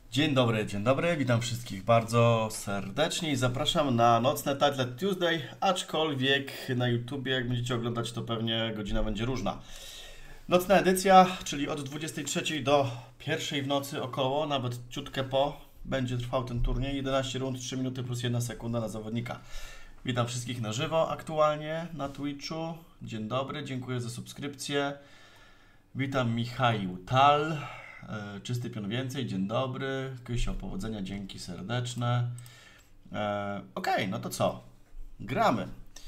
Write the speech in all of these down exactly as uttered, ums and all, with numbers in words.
Dzień dobry, dzień dobry, witam wszystkich bardzo serdecznie i zapraszam na nocne Title Tuesday, aczkolwiek na YouTubie, jak będziecie oglądać, to pewnie godzina będzie różna. Nocna edycja, czyli od dwudziestej trzeciej do pierwszej w nocy około, nawet ciutkę po, będzie trwał ten turniej. jedenaście rund, trzy minuty plus jedna sekunda na zawodnika. Witam wszystkich na żywo aktualnie na Twitchu. Dzień dobry, dziękuję za subskrypcję. Witam Michał Tal. E, Czysty pion więcej, dzień dobry. Kysio, powodzenia, dzięki serdeczne. E, Okej, okay, no to co? Gramy.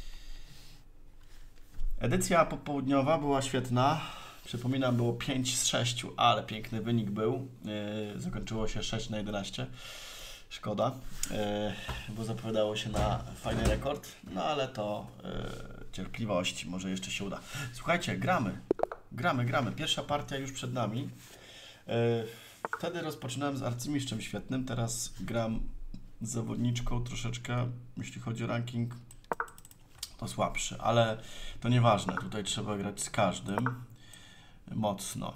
Edycja popołudniowa była świetna. Przypominam, było pięć z sześciu, ale piękny wynik był. E, zakończyło się sześć na jedenaście. Szkoda, e, bo zapowiadało się na fajny rekord, no ale to e, cierpliwości, może jeszcze się uda. Słuchajcie, gramy. Gramy, gramy. Pierwsza partia już przed nami. Wtedy rozpoczynałem z arcymistrzem świetnym, teraz gram z zawodniczką troszeczkę, jeśli chodzi o ranking, to słabszy, ale to nieważne. Tutaj trzeba grać z każdym mocno.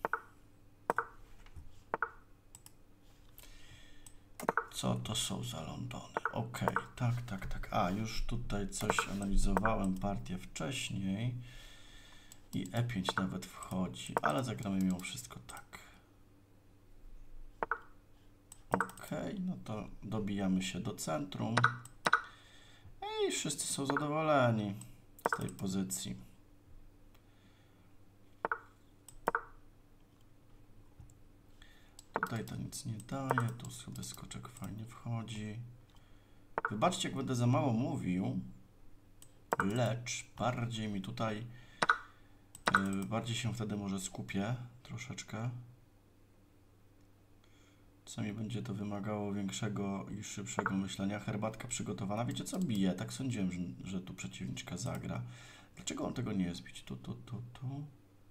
Co to są za Londony? Ok, tak, tak, tak. A, już tutaj coś analizowałem partię wcześniej. I E pięć nawet wchodzi, ale zagramy mimo wszystko tak. Ok, no to dobijamy się do centrum. I wszyscy są zadowoleni z tej pozycji. Tutaj to nic nie daje, tu sobie skoczek fajnie wchodzi. Wybaczcie, jak będę za mało mówił, lecz bardziej mi tutaj Bardziej się wtedy może skupię troszeczkę. Czasami będzie to wymagało większego i szybszego myślenia. Herbatka przygotowana. Wiecie co? Bije. Tak sądziłem, że, że tu przeciwniczka zagra. Dlaczego on tego nie jest bić? Tu, tu, tu, tu.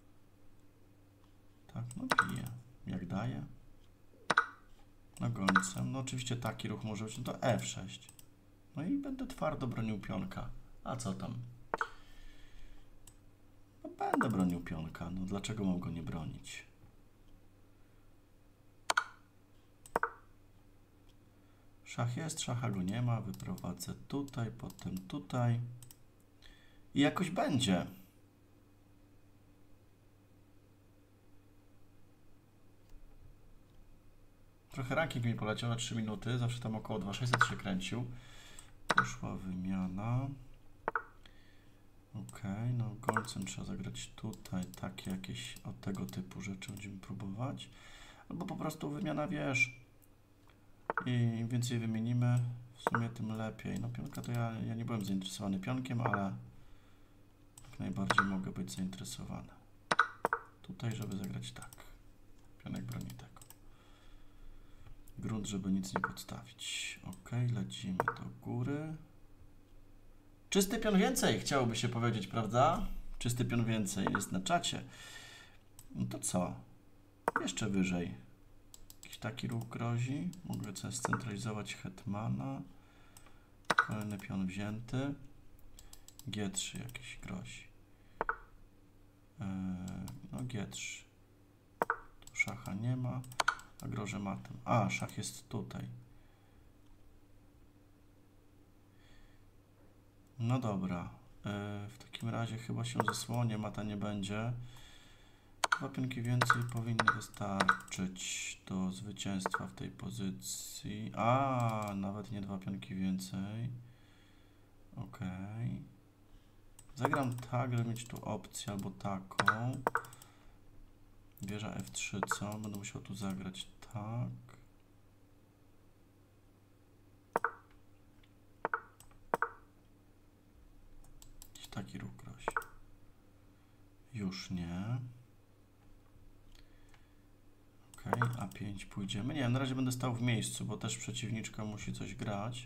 Tak, no bije. Jak daje? No gońcem. No oczywiście taki ruch może być. No to F sześć. No i będę twardo bronił pionka. A co tam? No będę bronił pionka, no dlaczego mam go nie bronić? Szach jest, szacha go nie ma, wyprowadzę tutaj, potem tutaj i jakoś będzie. Trochę ranking mi poleciał na trzy minuty, zawsze tam około dwa tysiące sześćset się kręcił. Poszła wymiana. Ok, no gońcem trzeba zagrać tutaj, takie jakieś od tego typu rzeczy będziemy próbować. Albo po prostu wymiana wież. I im więcej wymienimy, w sumie tym lepiej. No pionka to ja, ja nie byłem zainteresowany pionkiem, ale jak najbardziej mogę być zainteresowany. Tutaj, żeby zagrać tak. Pionek broni tego. Grunt, żeby nic nie podstawić. Ok, lecimy do góry. Czysty pion więcej, chciałoby się powiedzieć, prawda? Czysty pion więcej jest na czacie. No to co? Jeszcze wyżej. Jakiś taki ruch grozi. Mogę sobie scentralizować hetmana. Kolejny pion wzięty. G trzy jakiś grozi. Eee, no G trzy. Tu szacha nie ma. A grożę matem. A, szach jest tutaj. No dobra, w takim razie chyba się zasłonię, mata nie będzie. Dwa pionki więcej powinny wystarczyć do zwycięstwa w tej pozycji. A, nawet nie dwa pionki więcej. Ok. Zagram tak, żeby mieć tu opcję albo taką. Wieża F trzy, co? Będę musiał tu zagrać tak. Taki ruch grozi. Już nie. Ok, A pięć pójdziemy. Nie, na razie będę stał w miejscu, bo też przeciwniczka musi coś grać.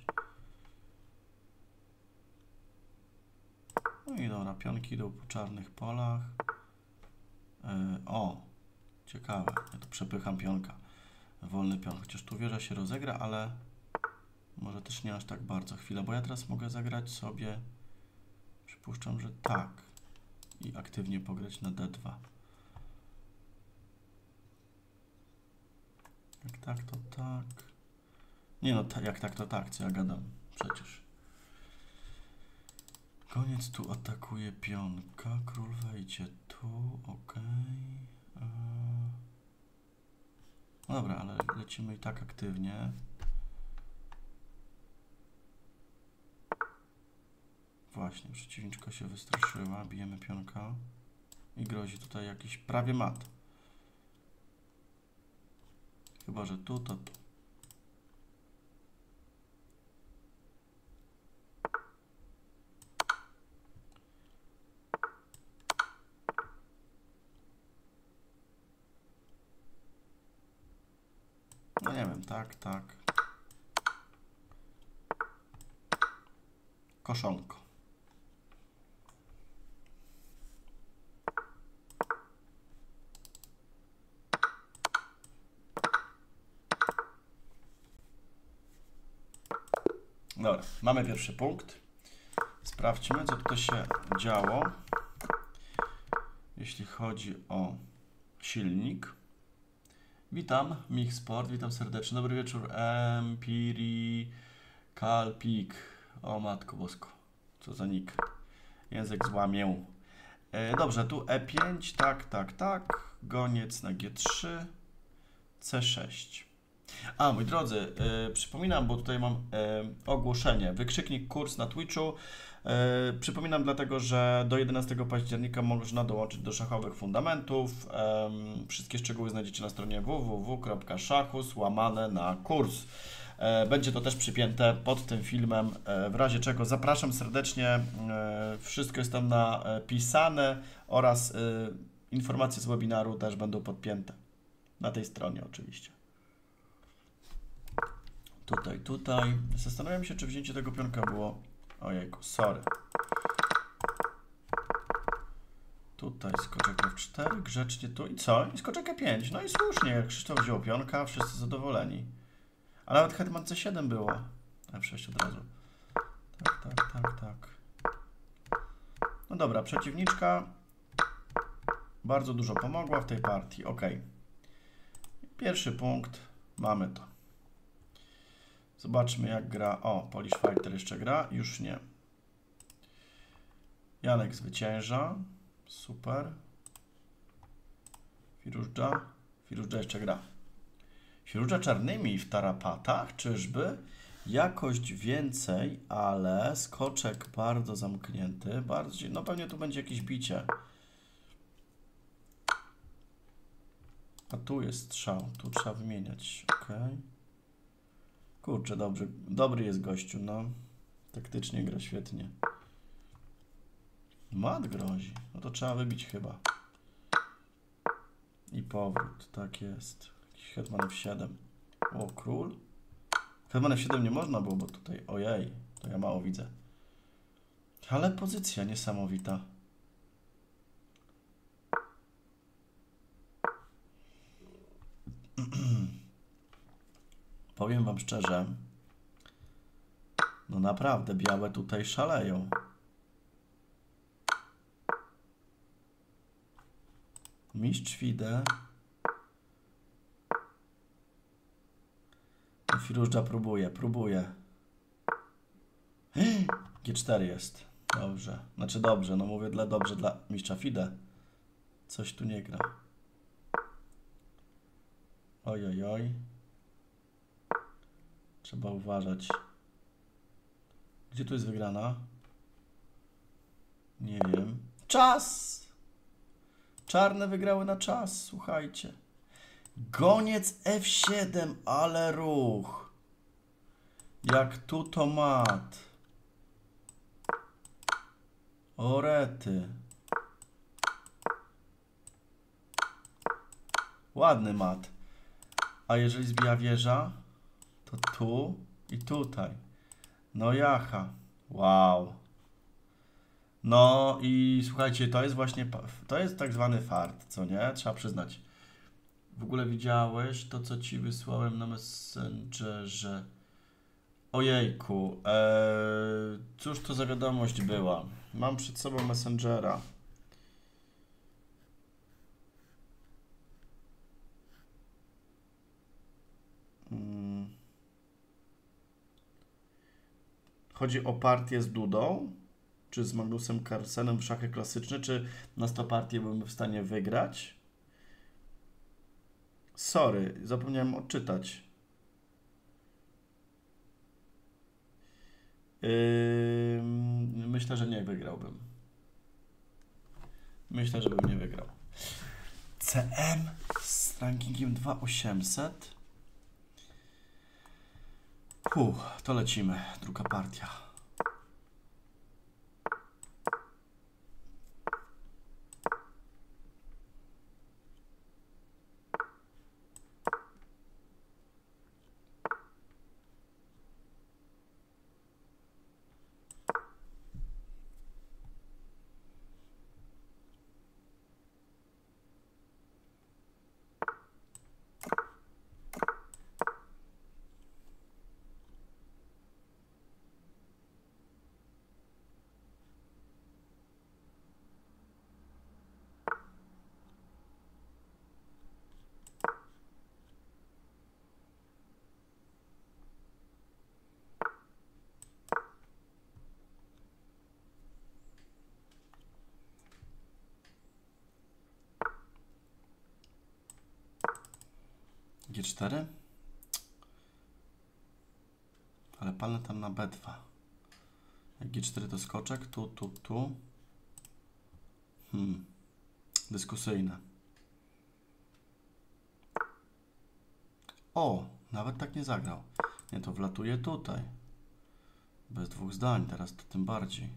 No i dobra, pionki idą po czarnych polach. Yy, o, ciekawe. Ja tu przepycham pionka. Wolny pion, chociaż tu wieża się rozegra, ale może też nie aż tak bardzo. Chwilę, bo ja teraz mogę zagrać sobie... Przypuszczam, że tak. I aktywnie pograć na D dwa. Jak tak, to tak. Nie no, ta, jak tak, to tak, co ja gadam, przecież. Koniec tu atakuje pionka, król wejdzie tu, ok. No dobra, ale lecimy i tak aktywnie. Właśnie, przeciwniczka się wystraszyła, bijemy pionka i grozi tutaj jakiś prawie mat. Chyba że tu, to tu. No nie wiem, tak, tak. Koszonko. Dobra, mamy pierwszy punkt. Sprawdźmy, co tutaj się działo, jeśli chodzi o silnik. Witam, Michsport, witam serdecznie. Dobry wieczór, Empiri Kalpik. O matko bosko, co za nick. Język złamię. E, dobrze, tu E pięć, tak, tak, tak. Goniec na G trzy, C sześć. A, moi drodzy, e, przypominam, bo tutaj mam e, ogłoszenie. Wykrzyknik kurs na Twitchu. E, przypominam dlatego, że do jedenastego października można dołączyć do szachowych fundamentów. E, wszystkie szczegóły znajdziecie na stronie w w w kropka szachus łamane na kurs. E, będzie to też przypięte pod tym filmem, e, w razie czego zapraszam serdecznie. E, wszystko jest tam napisane oraz e, informacje z webinaru też będą podpięte. Na tej stronie oczywiście. Tutaj, tutaj. Zastanawiam się, czy wzięcie tego pionka było... Ojejku, sorry. Tutaj skoczek F cztery, grzecznie tu i co? I skoczek E pięć. No i słusznie, jak Krzysztof wziął pionka, wszyscy zadowoleni. A nawet hetman C siedem było. F sześć od razu. Tak, tak, tak, tak. No dobra, przeciwniczka bardzo dużo pomogła w tej partii. Ok. Pierwszy punkt. Mamy to. Zobaczmy, jak gra. O, Polish Fighter jeszcze gra. Już nie. Janek zwycięża. Super. Firużdża. Firużdża jeszcze gra. Firużdża czarnymi w tarapatach. Czyżby? Jakość więcej, ale skoczek bardzo zamknięty. Bardziej, no pewnie tu będzie jakieś bicie. A tu jest strzał. Tu trzeba wymieniać. Ok. Kurczę, dobrze. Dobry jest gościu, no. Taktycznie gra świetnie. Mat grozi. No to trzeba wybić chyba. I powrót. Tak jest. Jakiś hetman F siedem. O, król. Hetman F siedem nie można było, bo tutaj... Ojej, to ja mało widzę. Ale pozycja niesamowita. Powiem wam szczerze, no naprawdę białe tutaj szaleją. Mistrz Fide. Firużdża próbuje, próbuje. G cztery jest. Dobrze. Znaczy dobrze, no mówię dla dobrze dla mistrza Fide. Coś tu nie gra. Oj, oj, oj. Trzeba uważać. Gdzie tu jest wygrana? Nie wiem. Czas! Czarne wygrały na czas, słuchajcie. Goniec F siedem, ale ruch. Jak tu to mat. Orety. Ładny mat. A jeżeli zbija wieża, to tu i tutaj. No jacha. Wow. No i słuchajcie, to jest właśnie, to jest tak zwany fart, co nie? Trzeba przyznać. W ogóle widziałeś to, co ci wysłałem na Messengerze? Ojejku, eee, cóż to za wiadomość była? Mam przed sobą Messengera. Chodzi o partię z Dudą, czy z Magnusem Carlsenem w szachy klasyczne, czy na sto partię byłbym w stanie wygrać? Sorry, zapomniałem odczytać. Yy, myślę, że nie wygrałbym. Myślę, że bym nie wygrał. C M z rankingiem dwa tysiące osiemset. Uff, to lecimy. Druga partia. G cztery? Ale palnę tam na B dwa. Jak G cztery to skoczek, tu, tu, tu. Hmm. Dyskusyjne. O, nawet tak nie zagrał. Nie, to wlatuje tutaj. Bez dwóch zdań, teraz to tym bardziej.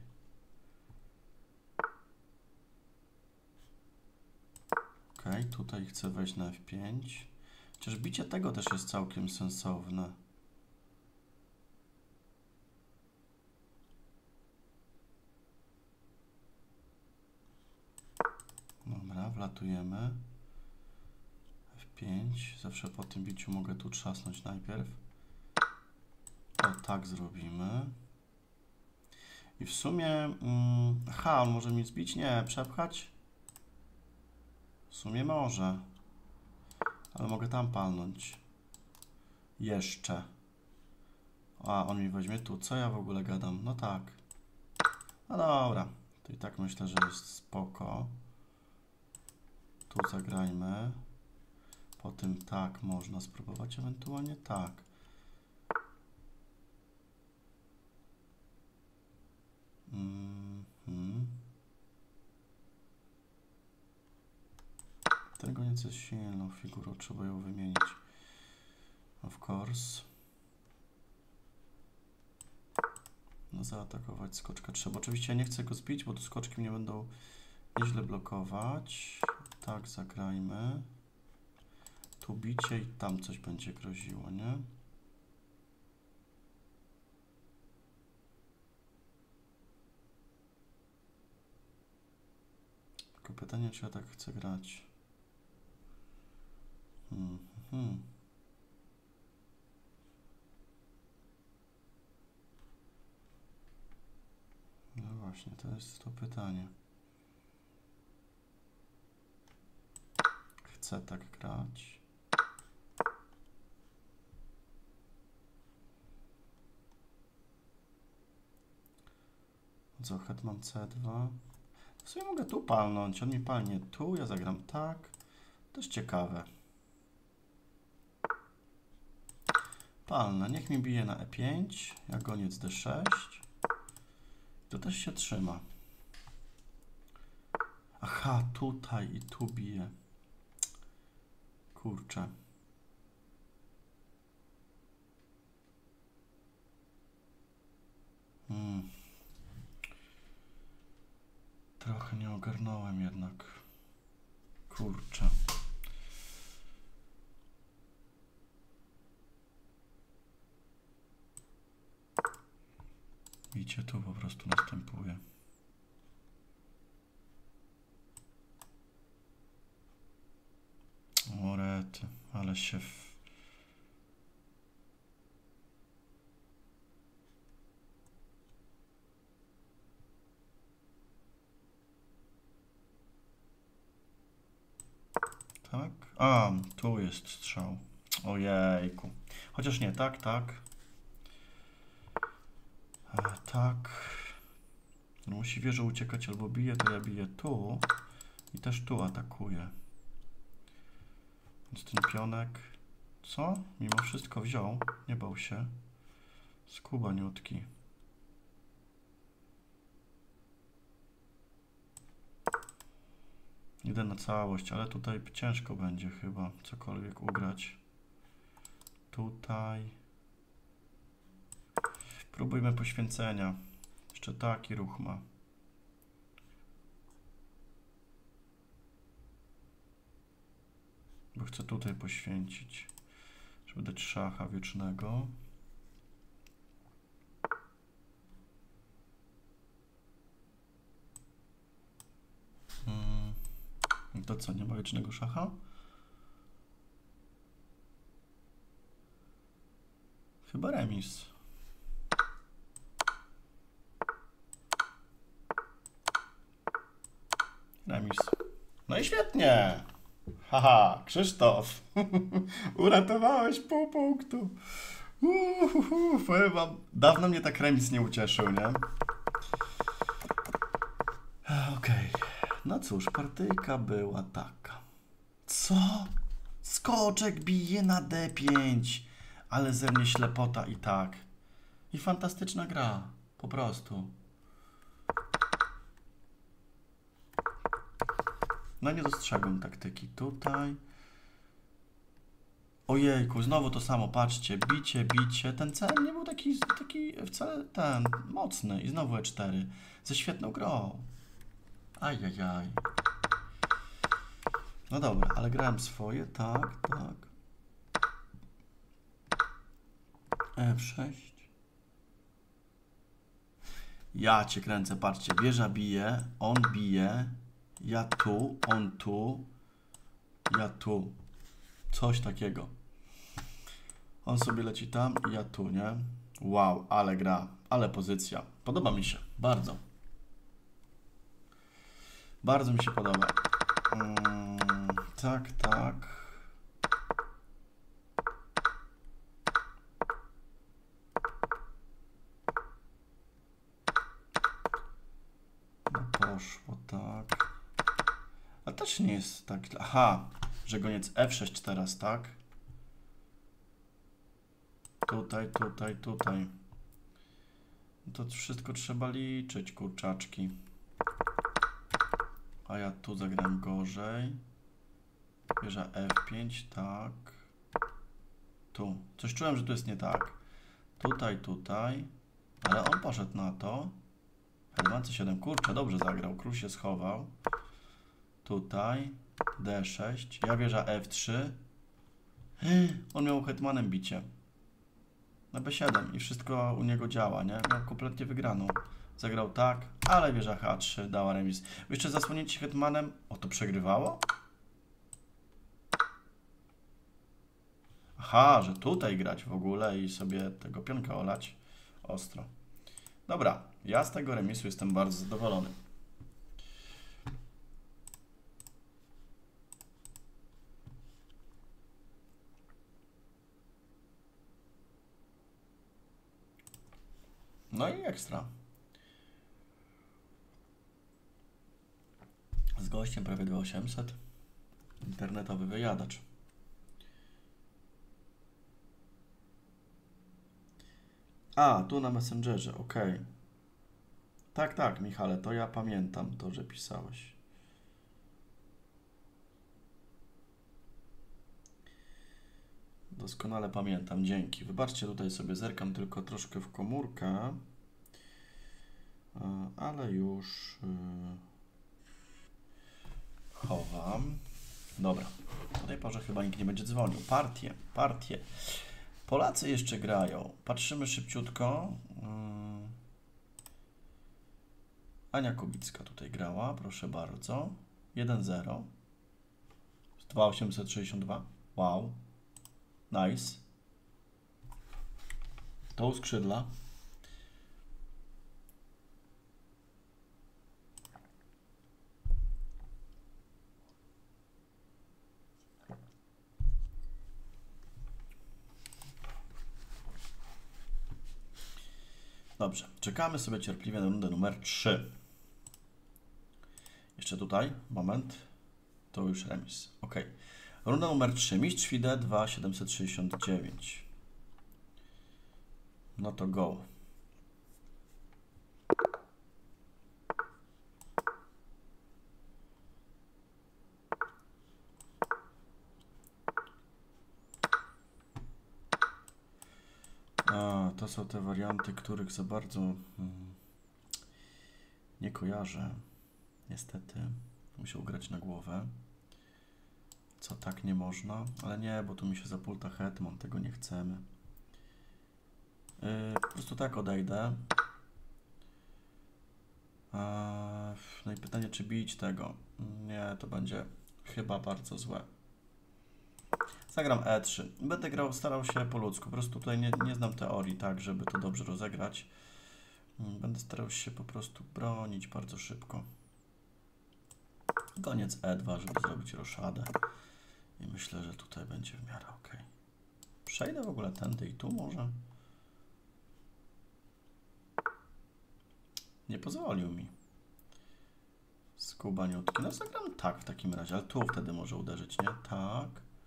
Ok, tutaj chcę wejść na F pięć. Chociaż bicie tego też jest całkiem sensowne. Dobra, wlatujemy. F pięć. Zawsze po tym biciu mogę tu trzasnąć najpierw. O, tak zrobimy. I w sumie... Mm, aha, on może mi zbić? Nie, przepchać? W sumie może. Ale mogę tam palnąć. Jeszcze. A, on mi weźmie tu. Co ja w ogóle gadam? No tak. No dobra. To i tak myślę, że jest spoko. Tu zagrajmy. Po tym tak można spróbować, ewentualnie tak. Mm-hmm. Ten goniec jest silną figurą, trzeba ją wymienić. Of course. No zaatakować skoczka trzeba. Oczywiście ja nie chcę go zbić, bo tu skoczki mnie będą nieźle blokować. Tak, zagrajmy. Tu bicie i tam coś będzie groziło, nie? Tylko pytanie, czy ja tak chcę grać. Hmm, hmm. No właśnie, to jest to pytanie. Chcę tak grać. Co, hetman C dwa. W sumie mogę tu palnąć. On mi palnie tu, ja zagram tak. Też ciekawe. Palnę. Niech mi bije na E pięć. Ja goniec D sześć. To też się trzyma. Aha, tutaj i tu bije. Kurczę. Hmm. Trochę nie ogarnąłem jednak. Kurczę. Bicie tu po prostu następuje. O rety, ale się... W... Tak? A, tu jest strzał. Ojejku. Chociaż nie, tak, tak. E, tak. No musi wieża uciekać albo bije, to ja biję tu. I też tu atakuję. Więc ten pionek... Co? Mimo wszystko wziął. Nie bał się. Skubaniutki. Idę na całość, ale tutaj ciężko będzie chyba cokolwiek ugrać. Tutaj. Próbujmy poświęcenia. Jeszcze taki ruch ma. Bo chcę tutaj poświęcić, żeby dać szacha wiecznego. Hmm. To co, nie ma wiecznego szacha? Chyba remis. Remis. No i świetnie! Haha, Krzysztof! Uratowałeś pół punktu! Uhuhu, powiem wam, dawno mnie tak remis nie ucieszył, nie? Okej. Okay. No cóż, partyjka była taka. Co? Skoczek bije na D pięć. Ale ze mnie ślepota i tak. I fantastyczna gra. Po prostu. No nie dostrzegłem taktyki. Tutaj. Ojejku, znowu to samo. Patrzcie. Bicie, bicie. Ten cel nie był taki, taki wcale ten mocny. I znowu E cztery. Ze świetną grą. Ajajaj. No dobra, ale grałem swoje. Tak, tak. F sześć. Ja cię kręcę, patrzcie. Wieża bije, on bije. Ja tu, on tu. Ja tu. Coś takiego. On sobie leci tam i ja tu, nie? Wow, ale gra, ale pozycja. Podoba mi się, bardzo. Bardzo mi się podoba. Mm, tak, tak. No poszło tak. A też nie jest tak... Aha, że goniec F sześć teraz, tak? Tutaj, tutaj, tutaj. To wszystko trzeba liczyć, kurczaczki. A ja tu zagram gorzej. Wieża F pięć, tak. Tu. Coś czułem, że tu jest nie tak. Tutaj, tutaj. Ale on poszedł na to. Hetman C siedem. Kurczę, dobrze zagrał. Król się schował. Tutaj. D sześć. Ja wieża F trzy. On miał hetmanem bicie. Na B siedem. I wszystko u niego działa, nie? Miał kompletnie wygraną. Zagrał tak, ale wieża H trzy dała remis. Jeszcze zasłonięcie hetmanem. O, to przegrywało? Aha, że tutaj grać w ogóle i sobie tego pionka olać. Ostro. Dobra, ja z tego remisu jestem bardzo zadowolony. No i ekstra. Z gościem prawie dwa tysiące osiemset. Internetowy wyjadacz. A, tu na Messengerze, ok. Tak, tak, Michale, to ja pamiętam to, że pisałeś. Doskonale pamiętam, dzięki. Wybaczcie, tutaj sobie zerkam tylko troszkę w komórkę. Ale już chowam. Dobra, o tej porze chyba nikt nie będzie dzwonił. Partie, partie. Polacy jeszcze grają. Patrzymy szybciutko. Ania Kubicka tutaj grała, proszę bardzo. jeden zero. dwa tysiące osiemset sześćdziesiąt dwa. Wow. Nice. To u skrzydla. Dobrze, czekamy sobie cierpliwie na rundę numer trzy. Jeszcze tutaj, moment. To już remis. Ok. Runda numer trzy. Mistrz Fide dwa siedemset sześćdziesiąt dziewięć. No to go. A, to są te warianty, których za bardzo hmm, nie kojarzę. Niestety. Musiał grać na głowę. Co tak nie można? Ale nie, bo tu mi się zapulta hetman. Tego nie chcemy. Yy, po prostu tak odejdę. Eee, no i pytanie, czy bić tego? Nie, to będzie chyba bardzo złe. Zagram e trzy. Będę grał, starał się po ludzku. Po prostu tutaj nie, nie znam teorii tak, żeby to dobrze rozegrać. Będę starał się po prostu bronić bardzo szybko. Koniec e dwa, żeby zrobić roszadę. I myślę, że tutaj będzie w miarę ok. Przejdę w ogóle tędy i tu może. Nie pozwolił mi. Skubaniutki. No zagram tak w takim razie, ale tu wtedy może uderzyć, nie? Tak.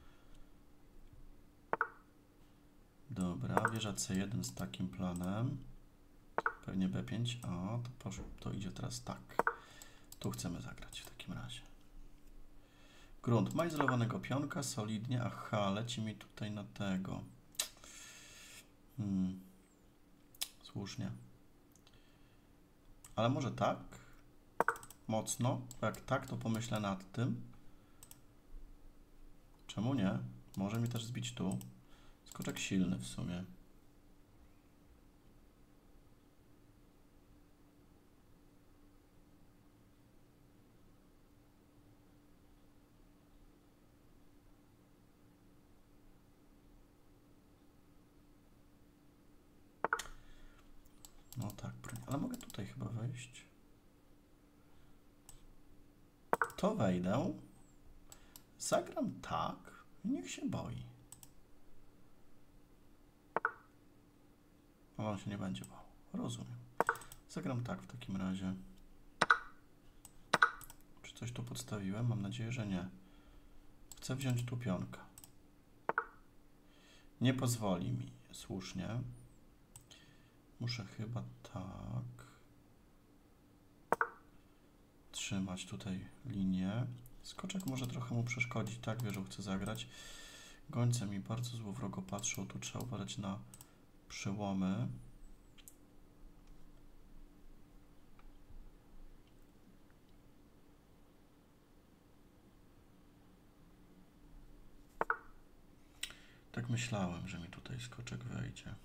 Dobra, wieża c jeden z takim planem. Pewnie b pięć. A, to, poszło, to idzie teraz tak. Tu chcemy zagrać w takim razie. Grunt. Ma izolowanego pionka, solidnie. Aha, leci mi tutaj na tego. Hmm. Słusznie. Ale może tak? Mocno. Bo jak tak, to pomyślę nad tym. Czemu nie? Może mi też zbić tu. Skoczek silny w sumie. No tak, ale mogę tutaj chyba wejść. To wejdę. Zagram tak i niech się boi. Ale on się nie będzie bał. Rozumiem. Zagram tak w takim razie. Czy coś tu podstawiłem? Mam nadzieję, że nie. Chcę wziąć tu pionkę. Nie pozwoli mi. Słusznie. Muszę chyba tak. Trzymać tutaj linię. Skoczek może trochę mu przeszkodzić. Tak, wieżą chce zagrać. Gońce mi bardzo złowrogo patrzą. Tu trzeba uważać na przełomy. Tak myślałem, że mi tutaj skoczek wejdzie.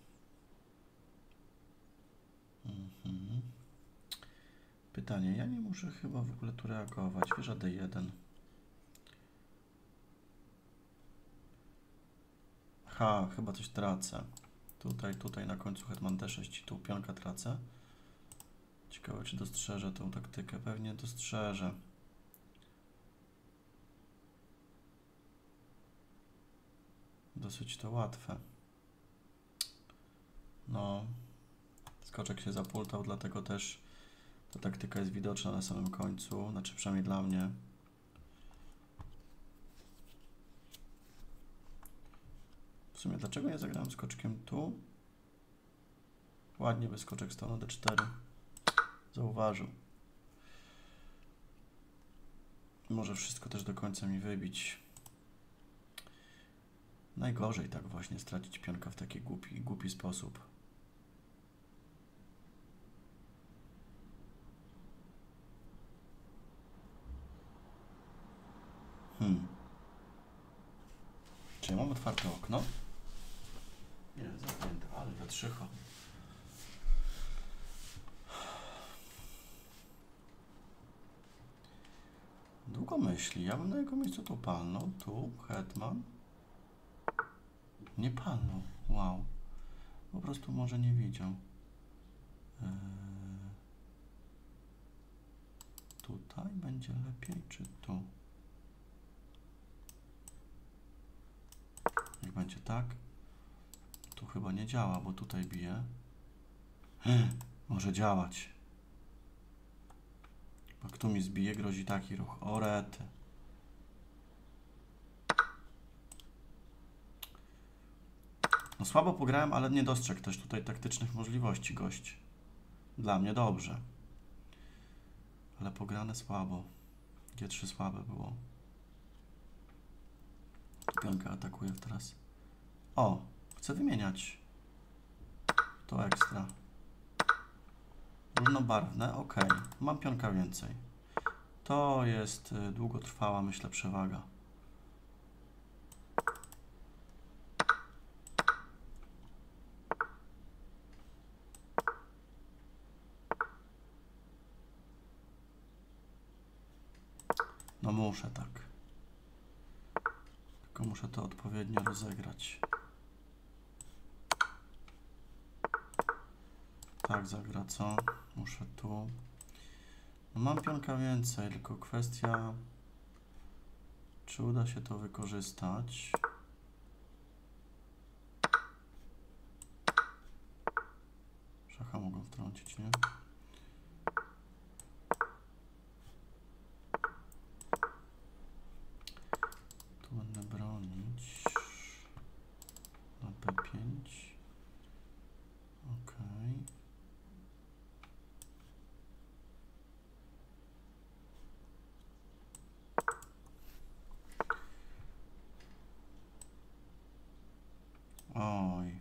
Mhm. Pytanie, ja nie muszę chyba w ogóle tu reagować. Wieża d jeden. Ha, chyba coś tracę. Tutaj, tutaj na końcu hetman d sześć i tu pionka tracę. Ciekawe, czy dostrzeżę tą taktykę. Pewnie dostrzeżę. Dosyć to łatwe. No, skoczek się zapultał, dlatego też ta taktyka jest widoczna na samym końcu. Znaczy przynajmniej dla mnie. W sumie dlaczego nie zagrałem skoczkiem tu? Ładnie by skoczek stał na d cztery. Zauważył. Może wszystko też do końca mi wybić. Najgorzej tak właśnie stracić pionka w taki głupi, głupi sposób. Hmm. Czy ja mam otwarte okno? Nie, zamknięte, ale wiatrzycho. Długo myśli. Ja bym na jego miejscu tu palnął. Tu, hetman. Nie palnął. Wow. Po prostu może nie widział. Eee... Tutaj będzie lepiej, czy tu? Niech będzie tak. Tu chyba nie działa, bo tutaj bije. Może działać. Jak tu mi zbije, grozi taki ruch. O rety. No słabo pograłem, ale nie dostrzegł też tutaj taktycznych możliwości gość. Dla mnie dobrze. Ale pograne słabo. G trzy słabe było. Pionka atakuje teraz. O, chcę wymieniać. To ekstra. Różnobarwne, ok. Mam pionka więcej. To jest długotrwała, myślę, przewaga. No muszę tak. Tylko muszę to odpowiednio rozegrać. Tak zagra, co? Muszę tu. No mam pionka więcej, tylko kwestia, czy uda się to wykorzystać. Szacha mogą wtrącić, nie? Tu będę bronić na P pięć. Ok. Oj.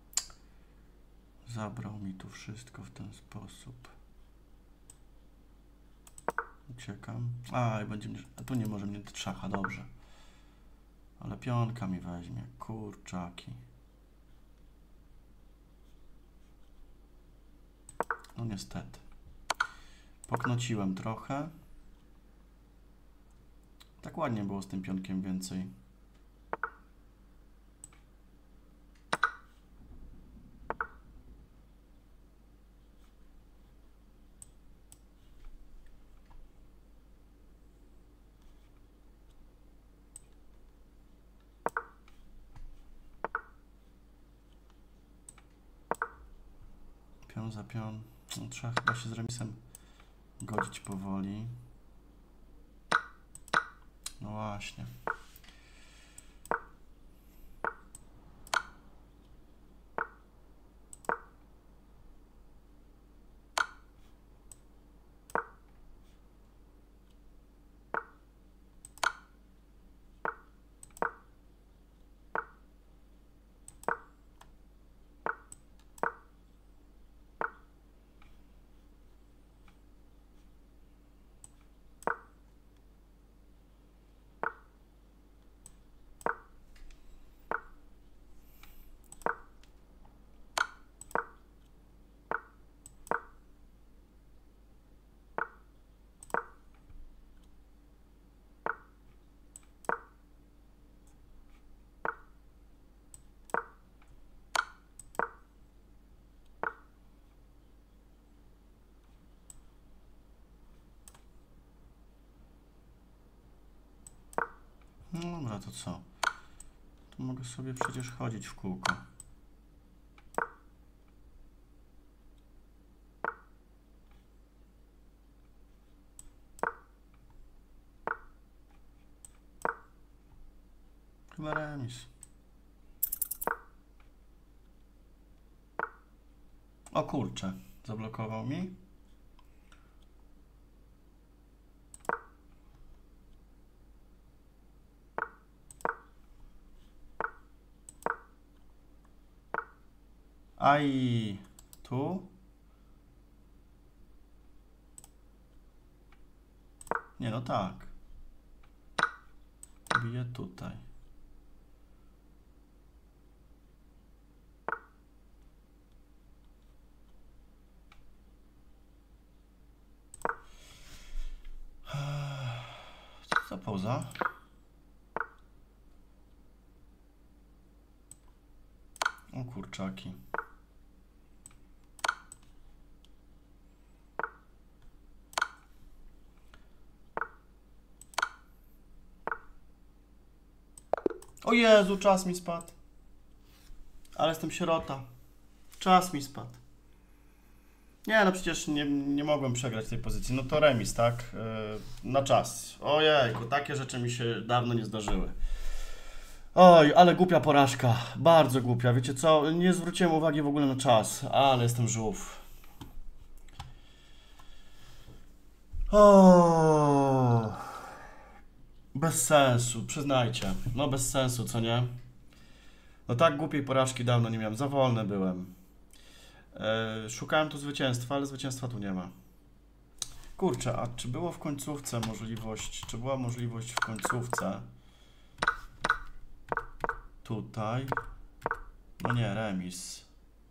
Zabrał mi tu wszystko w ten sposób. Uciekam. A, i będzie mnie... A tu nie może mnie szacha, dobrze. Ale pionka mi weźmie. Kurczaki. No niestety. Poknociłem trochę. Tak ładnie było z tym pionkiem więcej. Pion za pion. No, trzeba chyba się z remisem godzić powoli. No właśnie. No dobra, to co? Tu mogę sobie przecież chodzić w kółko. Chyba remis. O kurczę, zablokował mi. Aj, tu? Nie, no tak. Biję tutaj. Co za pauza? O kurczaki. O Jezu, czas mi spadł. Ale jestem sierota. Czas mi spadł. Nie, no przecież nie, nie mogłem przegrać tej pozycji. No to remis, tak? Yy, na czas. Ojejku, takie rzeczy mi się dawno nie zdarzyły. Oj, ale głupia porażka. Bardzo głupia. Wiecie co? Nie zwróciłem uwagi w ogóle na czas, ale jestem żółw. O, bez sensu, przyznajcie. No bez sensu, co nie? No tak głupiej porażki dawno nie miałem. Za wolny byłem. E, szukałem tu zwycięstwa, ale zwycięstwa tu nie ma. Kurczę, a czy było w końcówce możliwość, czy była możliwość w końcówce? Tutaj. No nie, remis.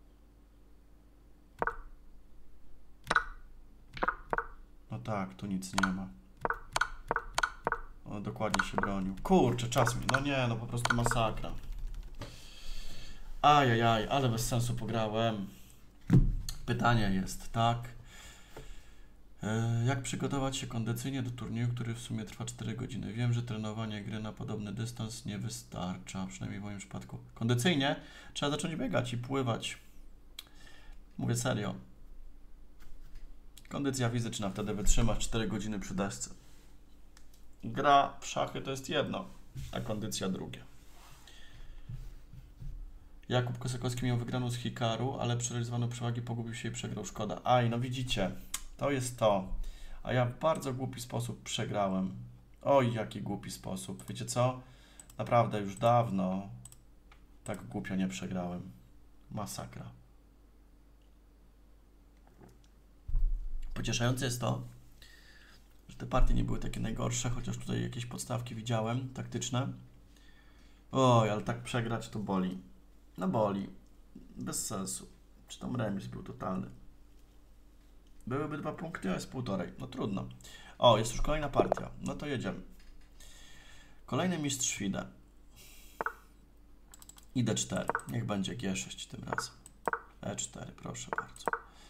No tak, tu nic nie ma. O, dokładnie się bronił. Kurczę, czas mi. No nie, no po prostu masakra. Ajajaj, ale bez sensu pograłem. Pytanie jest, tak? E, jak przygotować się kondycyjnie do turnieju, który w sumie trwa cztery godziny? Wiem, że trenowanie gry na podobny dystans nie wystarcza, przynajmniej w moim przypadku. Kondycyjnie trzeba zacząć biegać i pływać. Mówię serio. Kondycja fizyczna wtedy wytrzyma cztery godziny przy desce. Gra w szachy to jest jedno, a kondycja drugie. Jakub Kosakowski miał wygraną z Hikaru, ale przerealizowano przewagi, pogubił się i przegrał. Szkoda. Aj, no widzicie, to jest to. A ja w bardzo głupi sposób przegrałem. Oj, jaki głupi sposób. Wiecie co? Naprawdę już dawno tak głupio nie przegrałem. Masakra. Pocieszające jest to, że te partie nie były takie najgorsze, chociaż tutaj jakieś podstawki widziałem, taktyczne. Oj, ale tak przegrać to boli. No boli. Bez sensu. Czy tam remis był totalny? Byłyby dwa punkty, a jest półtorej. No trudno. O, jest już kolejna partia. No to jedziemy. Kolejny mistrz Fide. I D cztery. Niech będzie G sześć tym razem. E cztery, proszę bardzo.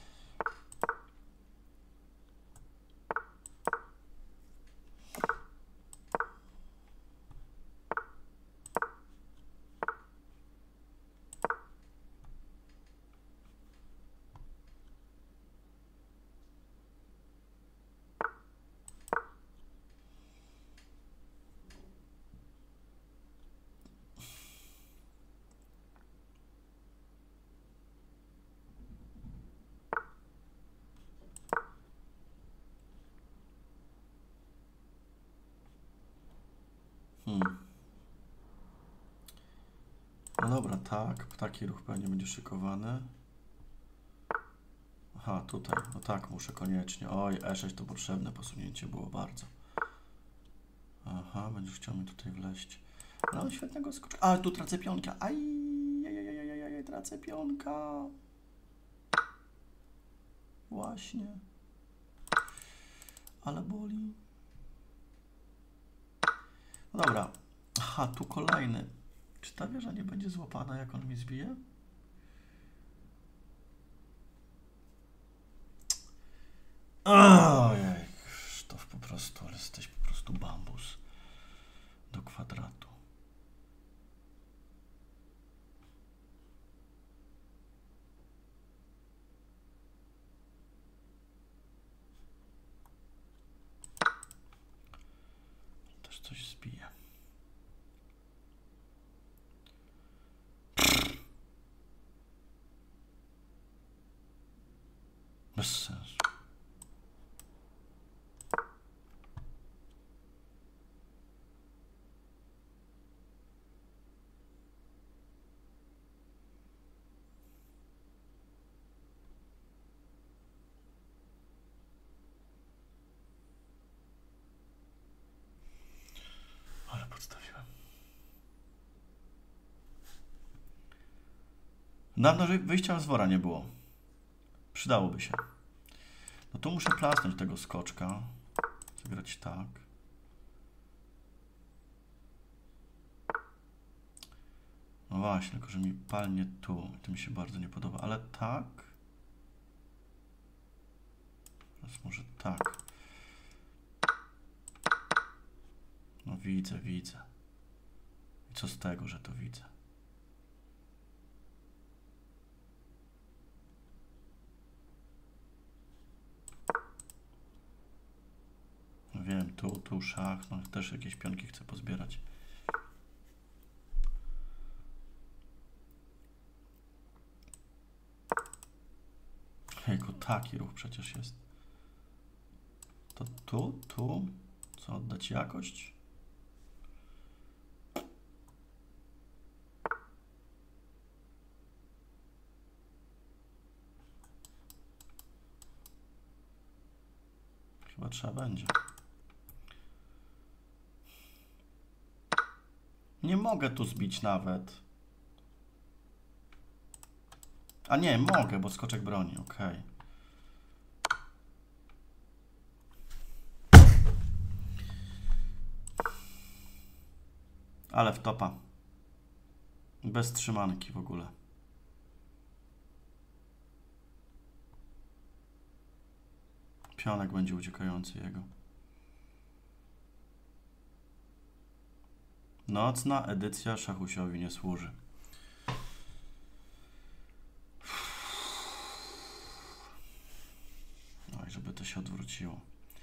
Hmm. No dobra, tak. Taki ruch pewnie będzie szykowany. Aha, tutaj. No tak, muszę koniecznie. Oj, E sześć to potrzebne posunięcie było bardzo. Aha, będziesz chciał mi tutaj wleźć. No, świetnego skoczka. A, tu tracę pionka. Aj, aj, aj, aj, aj, aj, tracę pionka. Właśnie. Ale boli. No dobra. Aha, tu kolejny. Czy ta wieża nie będzie złapana, jak on mi zbije? Ojej, Krzysztof po prostu, ale jesteś po prostu bambus do kwadratu. Też coś zbije. Bez sensu. Ale podstawiłem. Dawno wyjścia z wora nie było. Przydałoby się. No tu muszę plasnąć tego skoczka. Zagrać tak. No właśnie, tylko że mi palnie tu. To mi się bardzo nie podoba, ale tak. Teraz może tak. No widzę, widzę. I co z tego, że to widzę? tu, tu szach, no też jakieś pionki chcę pozbierać. Jako taki ruch przecież jest. To tu, tu, co oddać jakość? Chyba trzeba będzie. Nie mogę tu zbić nawet. A nie, mogę, bo skoczek broni, okej. Okay. Ale w topa. Bez trzymanki w ogóle. Pionek będzie uciekający jego. Nocna edycja szachusiowi nie służy. No i żeby to się odwróciło.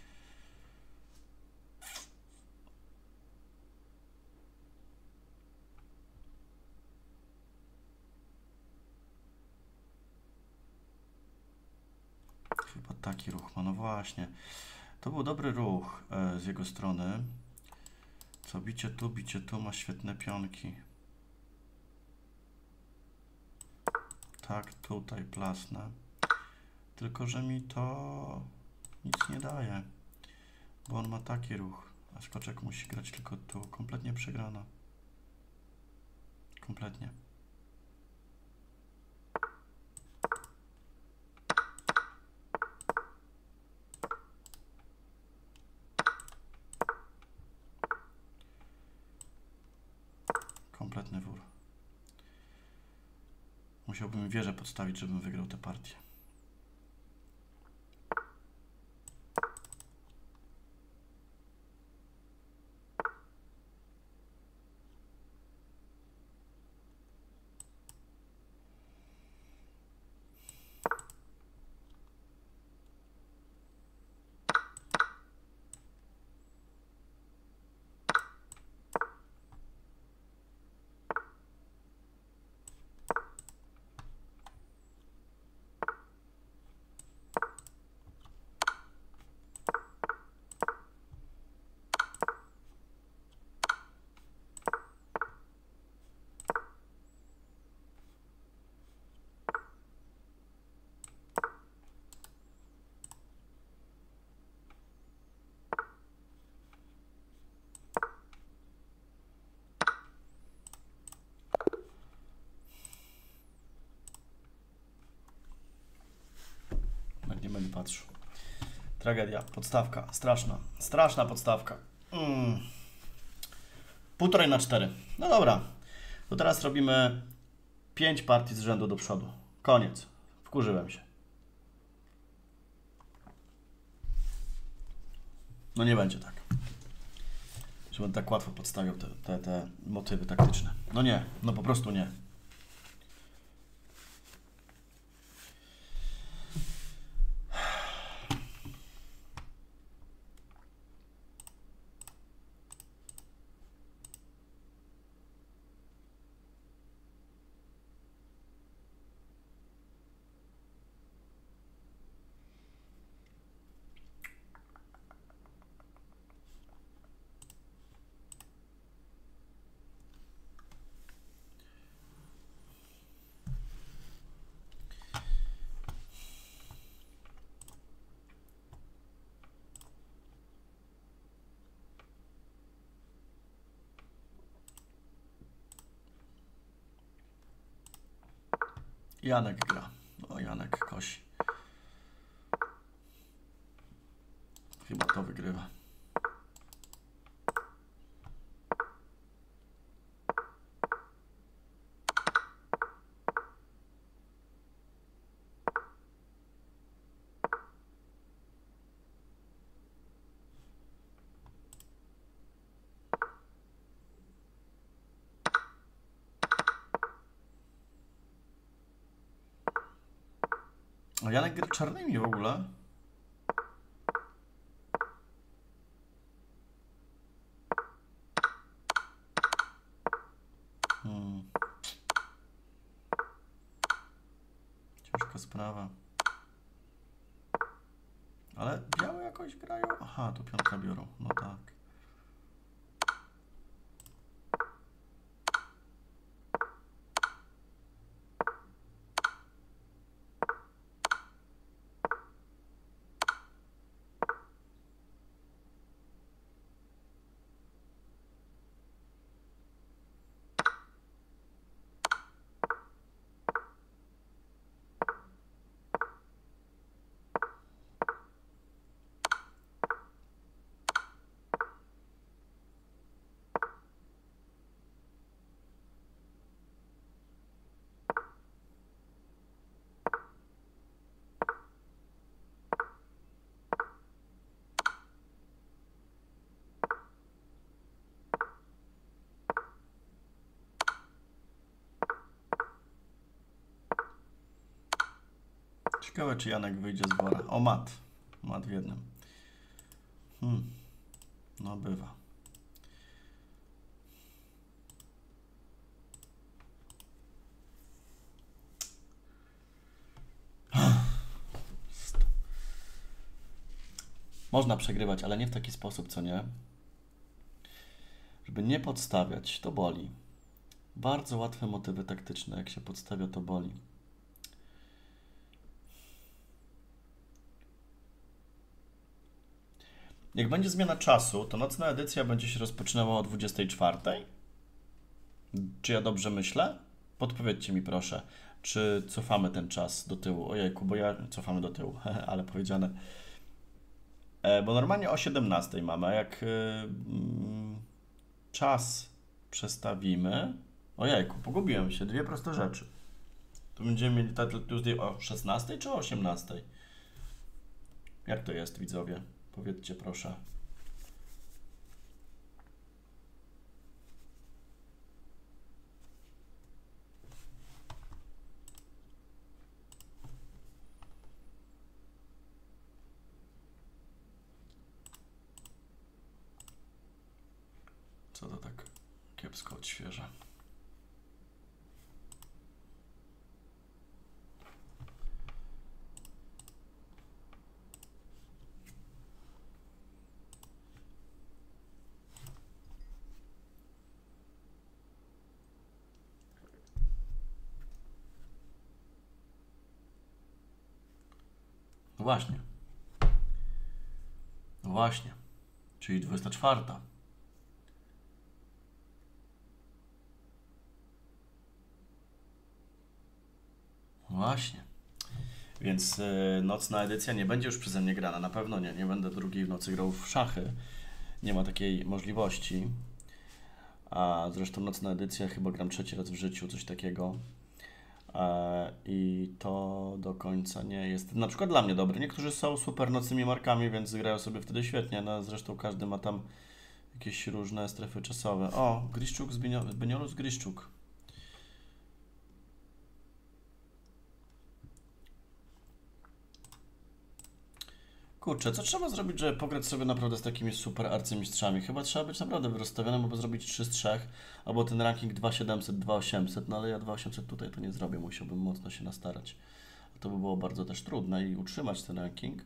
Chyba taki ruch ma. No właśnie. To był dobry ruch e, z jego strony. Co bicie tu, bicie tu ma świetne pionki. Tak, tutaj plasnę. Tylko, że mi to nic nie daje. Bo on ma taki ruch. A skoczek musi grać tylko tu. Kompletnie przegrana. Kompletnie. Kompletny wór. Musiałbym wieżę podstawić, żebym wygrał tę partię. Nie będę patrzył. Tragedia. Podstawka. Straszna. Straszna podstawka. Mm. Półtorej na cztery. No dobra. To teraz robimy pięć partii z rzędu do przodu. Koniec. Wkurzyłem się. No nie będzie tak. Że będę tak łatwo podstawiał te, te, te motywy taktyczne. No nie. No po prostu nie. Janek gra. O, Janek kosi. Chyba to wygrywa. A Janek gra czarnymi w ogóle. Ciężka sprawa. Ale białe jakoś grają? Aha, to pionka biorą. No tak. Ciekawe, czy Janek wyjdzie z wora. O, mat. Mat w jednym. Hmm. No, bywa. Można przegrywać, ale nie w taki sposób, co nie? Żeby nie podstawiać, to boli. Bardzo łatwe motywy taktyczne, jak się podstawia, to boli. Jak będzie zmiana czasu, to nocna edycja będzie się rozpoczynała o dwudziestej czwartej? Czy ja dobrze myślę? Podpowiedzcie mi proszę, czy cofamy ten czas do tyłu? Ojejku, bo ja cofamy do tyłu, ale powiedziane. E, bo normalnie o siedemnastej mamy, a jak y, mm, czas przestawimy... Ojejku, pogubiłem się, dwie proste rzeczy. To będziemy mieli Title Tuesday o szesnastej czy o osiemnastej? Jak to jest, widzowie? Powiedzcie proszę. Co to tak kiepsko odświeża? No właśnie. No właśnie. Czyli dwudziesta czwarta. Właśnie. Więc y, nocna edycja nie będzie już przeze mnie grana. Na pewno nie. Nie będę drugiej w nocy grał w szachy. Nie ma takiej możliwości. A zresztą nocna edycja chyba gram trzeci raz w życiu, coś takiego. E, I to do końca nie jest na przykład dla mnie dobre. Niektórzy są super nocnymi markami, więc grają sobie wtedy świetnie. No, zresztą każdy ma tam jakieś różne strefy czasowe. O, Griszczuk z Beniolus Griszczuk. Kurczę, co trzeba zrobić, żeby pograć sobie naprawdę z takimi super arcymistrzami? Chyba trzeba być naprawdę rozstawionym, aby zrobić trzy z trzech, albo ten ranking dwa siedemset, dwa osiemset, no ale ja dwa osiemset tutaj to nie zrobię, musiałbym mocno się nastarać. To by było bardzo też trudne i utrzymać ten ranking.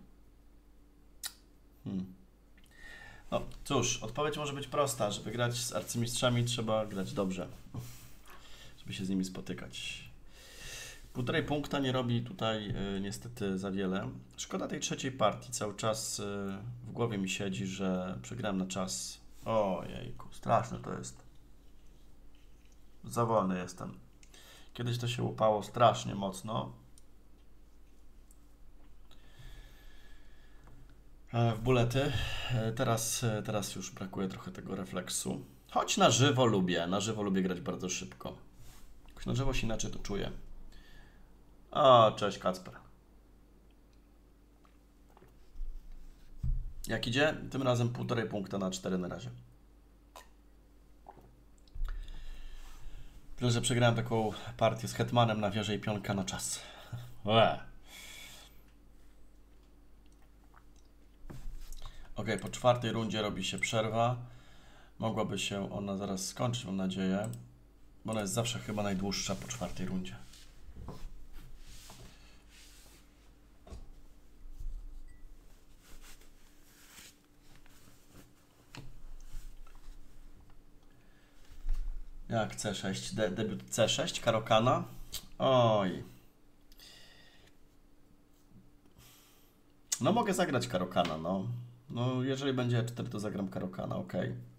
Hmm. No cóż, odpowiedź może być prosta, żeby grać z arcymistrzami trzeba grać dobrze, żeby się z nimi spotykać. Półtorej punkta nie robi tutaj y, niestety za wiele. Szkoda tej trzeciej partii. Cały czas y, w głowie mi siedzi, że przegrałem na czas. Ojejku, straszne to jest. Za wolny jestem. Kiedyś to się łupało strasznie mocno. E, w bulety. E, teraz, e, teraz już brakuje trochę tego refleksu. Choć na żywo lubię. Na żywo lubię grać bardzo szybko. Jakoś na żywo się inaczej to czuję. O, cześć Kacper. Jak idzie? Tym razem półtorej punkta na cztery na razie. Tyle, że przegrałem taką partię z hetmanem na wieżę i pionka na czas. Ue. Ok, po czwartej rundzie robi się przerwa. Mogłaby się ona zaraz skończyć, mam nadzieję. Bo ona jest zawsze chyba najdłuższa po czwartej rundzie. Jak C sześć, de debiut C sześć, Karokana. Oj. No mogę zagrać Karokana, no. No jeżeli będzie E cztery, to zagram Karokana, ok.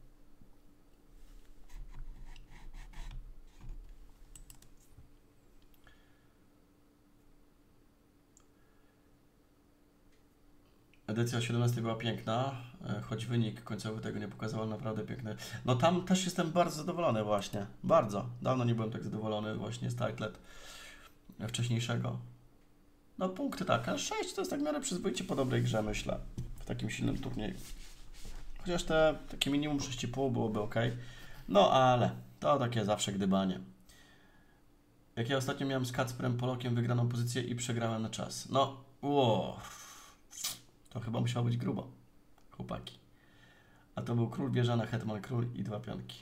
Edycja o siedemnastej była piękna, choć wynik końcowy tego nie pokazywał, naprawdę piękny. No tam też jestem bardzo zadowolony właśnie, bardzo. Dawno nie byłem tak zadowolony właśnie z Titlet wcześniejszego. No punkty tak, a sześć to jest tak w miarę przyzwoicie po dobrej grze, myślę, w takim silnym turnieju. Chociaż te takie minimum sześć i pół byłoby ok. No ale to takie zawsze gdybanie. Jak ja ostatnio miałem z Kacprem Polokiem wygraną pozycję i przegrałem na czas. No, wow. To chyba musiało być grubo, chłopaki. A to był król bieżana, hetman, król i dwa pionki.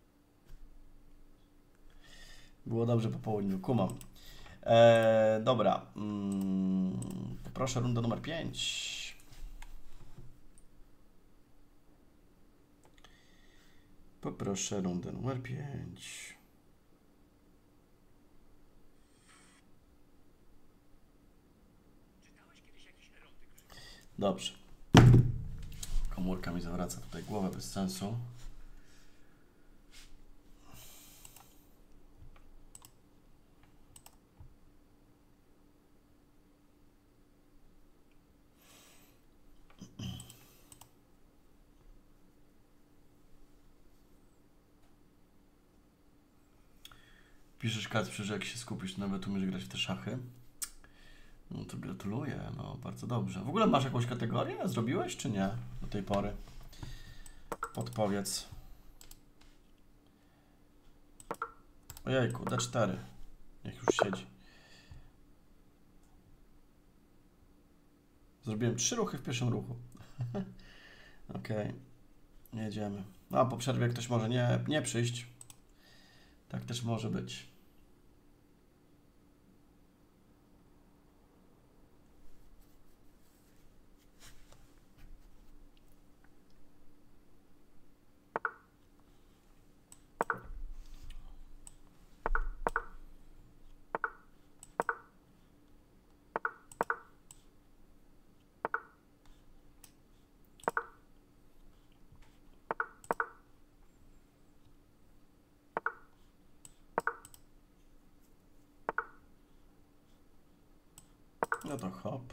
Było dobrze po południu, kumam. Eee, dobra, mm, poproszę rundę numer pięć. Poproszę rundę numer pięć. Dobrze. Komórka mi zawraca tutaj głowę bez sensu. Piszesz, Kacprze, że jak się skupisz, to nawet umiesz grać w te szachy. No to gratuluję, no bardzo dobrze. W ogóle masz jakąś kategorię? Zrobiłeś czy nie do tej pory? Podpowiedz. Ojejku, D cztery. Niech już siedzi. Zrobiłem trzy ruchy w pierwszym ruchu. Okej. Okay. Jedziemy. No a po przerwie ktoś może nie, nie przyjść. Tak też może być. No to hop.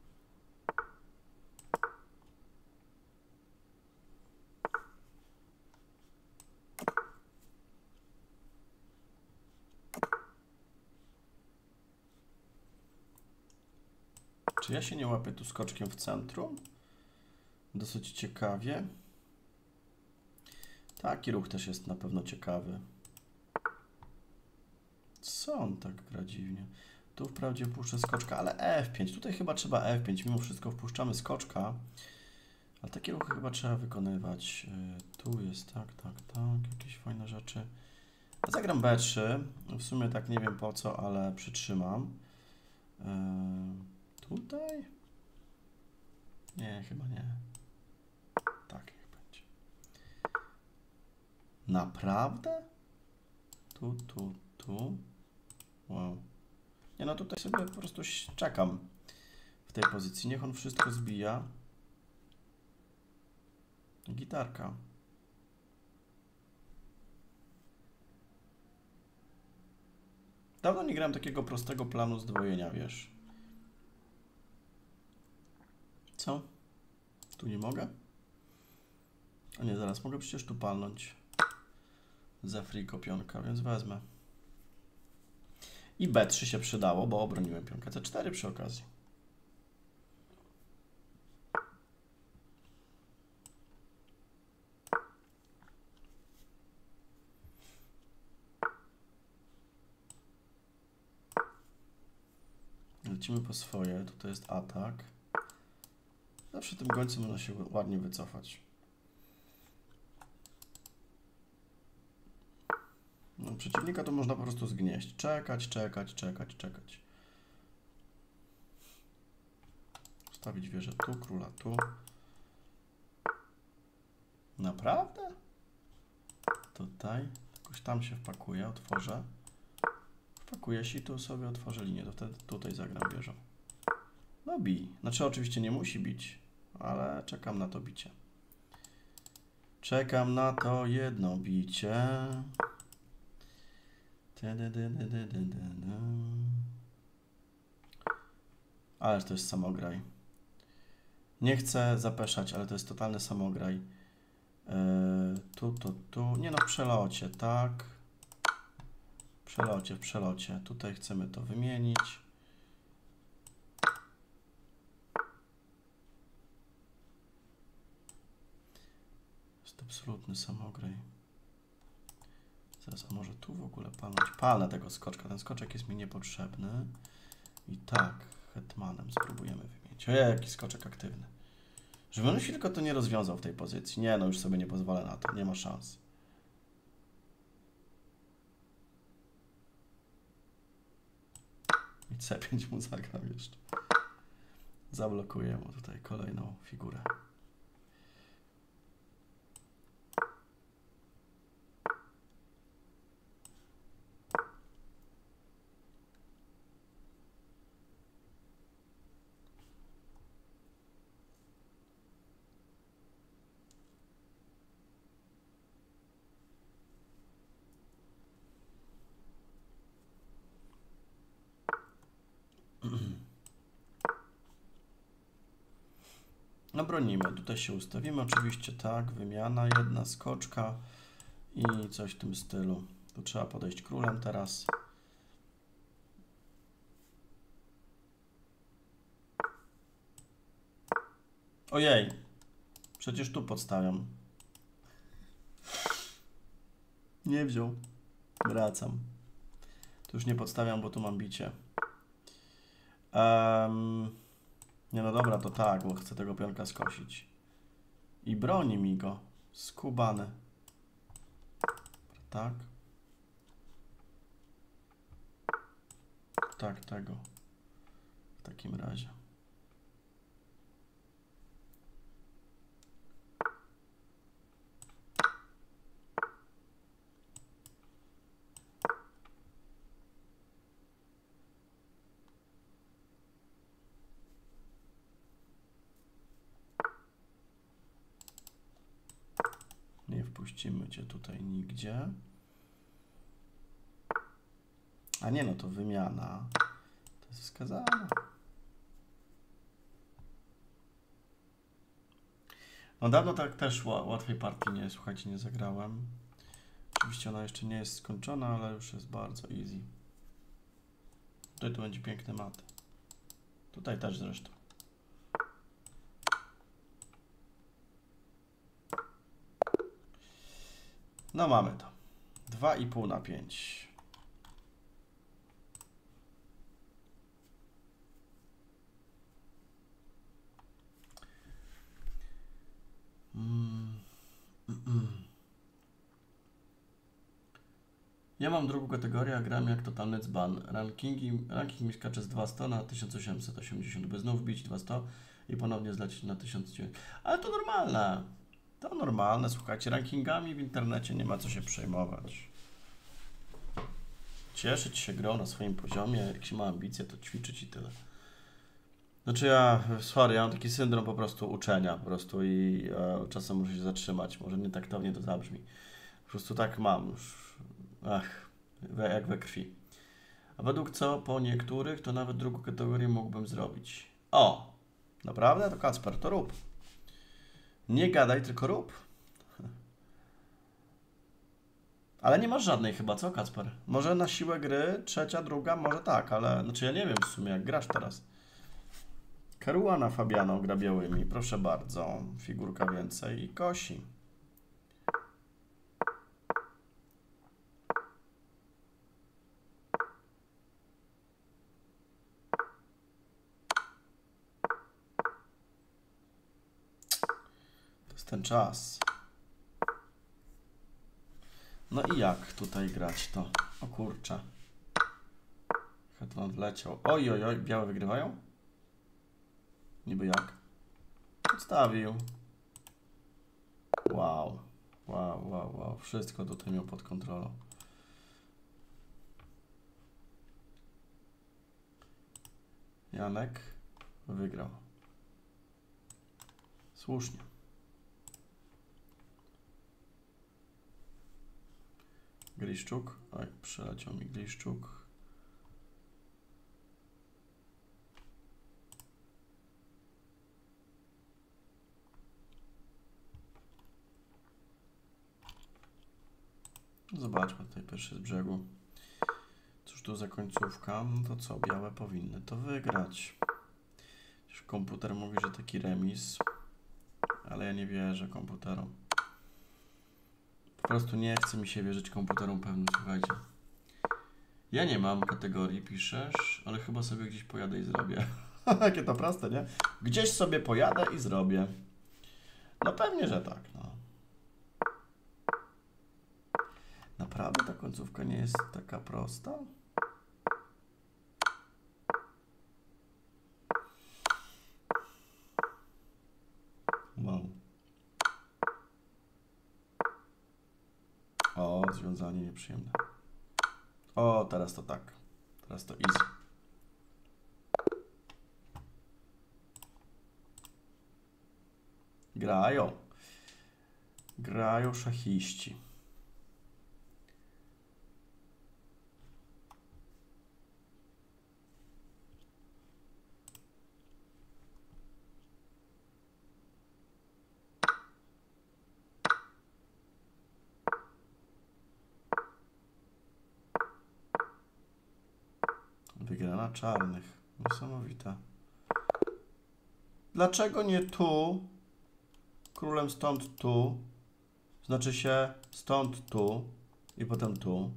Czy ja się nie łapię tu skoczkiem w centrum? Dosyć ciekawie. Taki ruch też jest na pewno ciekawy. Co on tak gra dziwnie? Tu wprawdzie wpuszczę skoczka, ale F pięć. Tutaj chyba trzeba F pięć. Mimo wszystko wpuszczamy skoczka. Ale takie ruchy chyba trzeba wykonywać. Tu jest tak, tak, tak. Jakieś fajne rzeczy. Zagram B trzy. W sumie tak nie wiem po co, ale przytrzymam. Tutaj? Nie, chyba nie. Tak, niech będzie. Naprawdę? Tu, tu, tu. Wow. Nie no, tutaj sobie po prostu czekam w tej pozycji. Niech on wszystko zbija. Gitarka. Dawno nie grałem takiego prostego planu zdwojenia, wiesz. Co? Tu nie mogę? A nie, zaraz mogę przecież tu palnąć. Za free kopionka, więc wezmę. I B trzy się przydało, bo obroniłem pionkę C cztery przy okazji. Lecimy po swoje. Tutaj jest atak. Zawsze tym gońcem można się ładnie wycofać. No, przeciwnika to można po prostu zgnieść. Czekać, czekać, czekać, czekać. Stawić wieżę tu, króla tu. Naprawdę? Tutaj. Jakoś tam się wpakuje, otworzę. Wpakuje się i tu sobie otworzę linię, to wtedy tutaj zagram wieżą. No bij. Znaczy oczywiście nie musi bić, ale czekam na to bicie. Czekam na to jedno bicie. Ależ to jest samograj. Nie chcę zapeszać, ale to jest totalny samograj. Yy, tu, tu, tu. Nie no, w przelocie, tak. W przelocie, w przelocie. Tutaj chcemy to wymienić. Jest absolutny samograj. Zaraz, a może tu w ogóle palnąć? Palnę tego skoczka. Ten skoczek jest mi niepotrzebny. I tak, hetmanem spróbujemy wymienić. Ojej, jaki skoczek aktywny. Żebym już tylko to nie rozwiązał w tej pozycji. Nie, no już sobie nie pozwolę na to. Nie ma szans. I C pięć mu zagram jeszcze. Zablokuję mu tutaj kolejną figurę. No bronimy, tutaj się ustawimy, oczywiście tak, wymiana, jedna skoczka i coś w tym stylu. Tu trzeba podejść królem teraz. Ojej, przecież tu podstawiam. Nie wziął. Wracam. Tu już nie podstawiam, bo tu mam bicie. Um, nie no dobra, to tak, bo chcę tego pionka skosić. I broni mi go. Skubany. Tak. Tak, tego. W takim razie. Nie wpuścimy cię tutaj nigdzie. A nie, no to wymiana. To jest wskazane. No dawno tak też łatwej partii nie, słuchajcie, nie zagrałem. Oczywiście ona jeszcze nie jest skończona, ale już jest bardzo easy. Tutaj to będzie piękny mat. Tutaj też zresztą. No mamy to. dwa i pół na pięć. Mm. Mm-mm. Ja mam drugą kategorię, a gram jak totalny dzban. Rankingi, ranking mi skacze z dwieście na tysiąc osiemset osiemdziesiąt, by znów bić dwieście i ponownie zlecieć na tysiąc dziewięćset. Ale to normalne. To normalne, słuchajcie, rankingami w internecie nie ma co się przejmować. Cieszyć się grą na swoim poziomie, jak się ma ambicje, to ćwiczyć i tyle. Znaczy ja, sorry, ja mam taki syndrom po prostu uczenia po prostu i e, czasem muszę się zatrzymać, może nie taktownie to zabrzmi. Po prostu tak mam już, ach, we, jak we krwi. A według co po niektórych to nawet drugą kategorię mógłbym zrobić. O, naprawdę? To Kacper, to rób. Nie gadaj, tylko rób. Ale nie masz żadnej chyba, co Kacper? Może na siłę gry, trzecia, druga, może tak, ale znaczy ja nie wiem w sumie jak grasz teraz. Caruana Fabiano gra białymi, proszę bardzo. Figurka więcej i kosi. To jest ten czas. No i jak tutaj grać to? O kurczę. Hetman wleciał. Oj, oj, oj, białe wygrywają? Niby jak? Podstawił. Wow. Wow, wow, wow. Wszystko tutaj miał pod kontrolą. Janek wygrał. Słusznie. Gliszczuk. Oj, przeleciał mi Gliszczuk. Zobaczmy tutaj pierwszy z brzegu. Cóż tu za końcówka? No to co? Białe powinny to wygrać. Już komputer mówi, że taki remis. Ale ja nie wierzę komputerom. Po prostu nie chce mi się wierzyć komputerom pewnym, słuchajcie. Ja nie mam kategorii, piszesz, ale chyba sobie gdzieś pojadę i zrobię. Jakie to proste, nie? Gdzieś sobie pojadę i zrobię. No pewnie, że tak, no. Naprawdę ta końcówka nie jest taka prosta? Wow. O, związanie nieprzyjemne. O, teraz to tak. Teraz to easy. Grają. Grają szachiści. Wygrana czarnych. Niesamowita. Dlaczego nie tu? Królem stąd tu. Znaczy się stąd tu. I potem tu.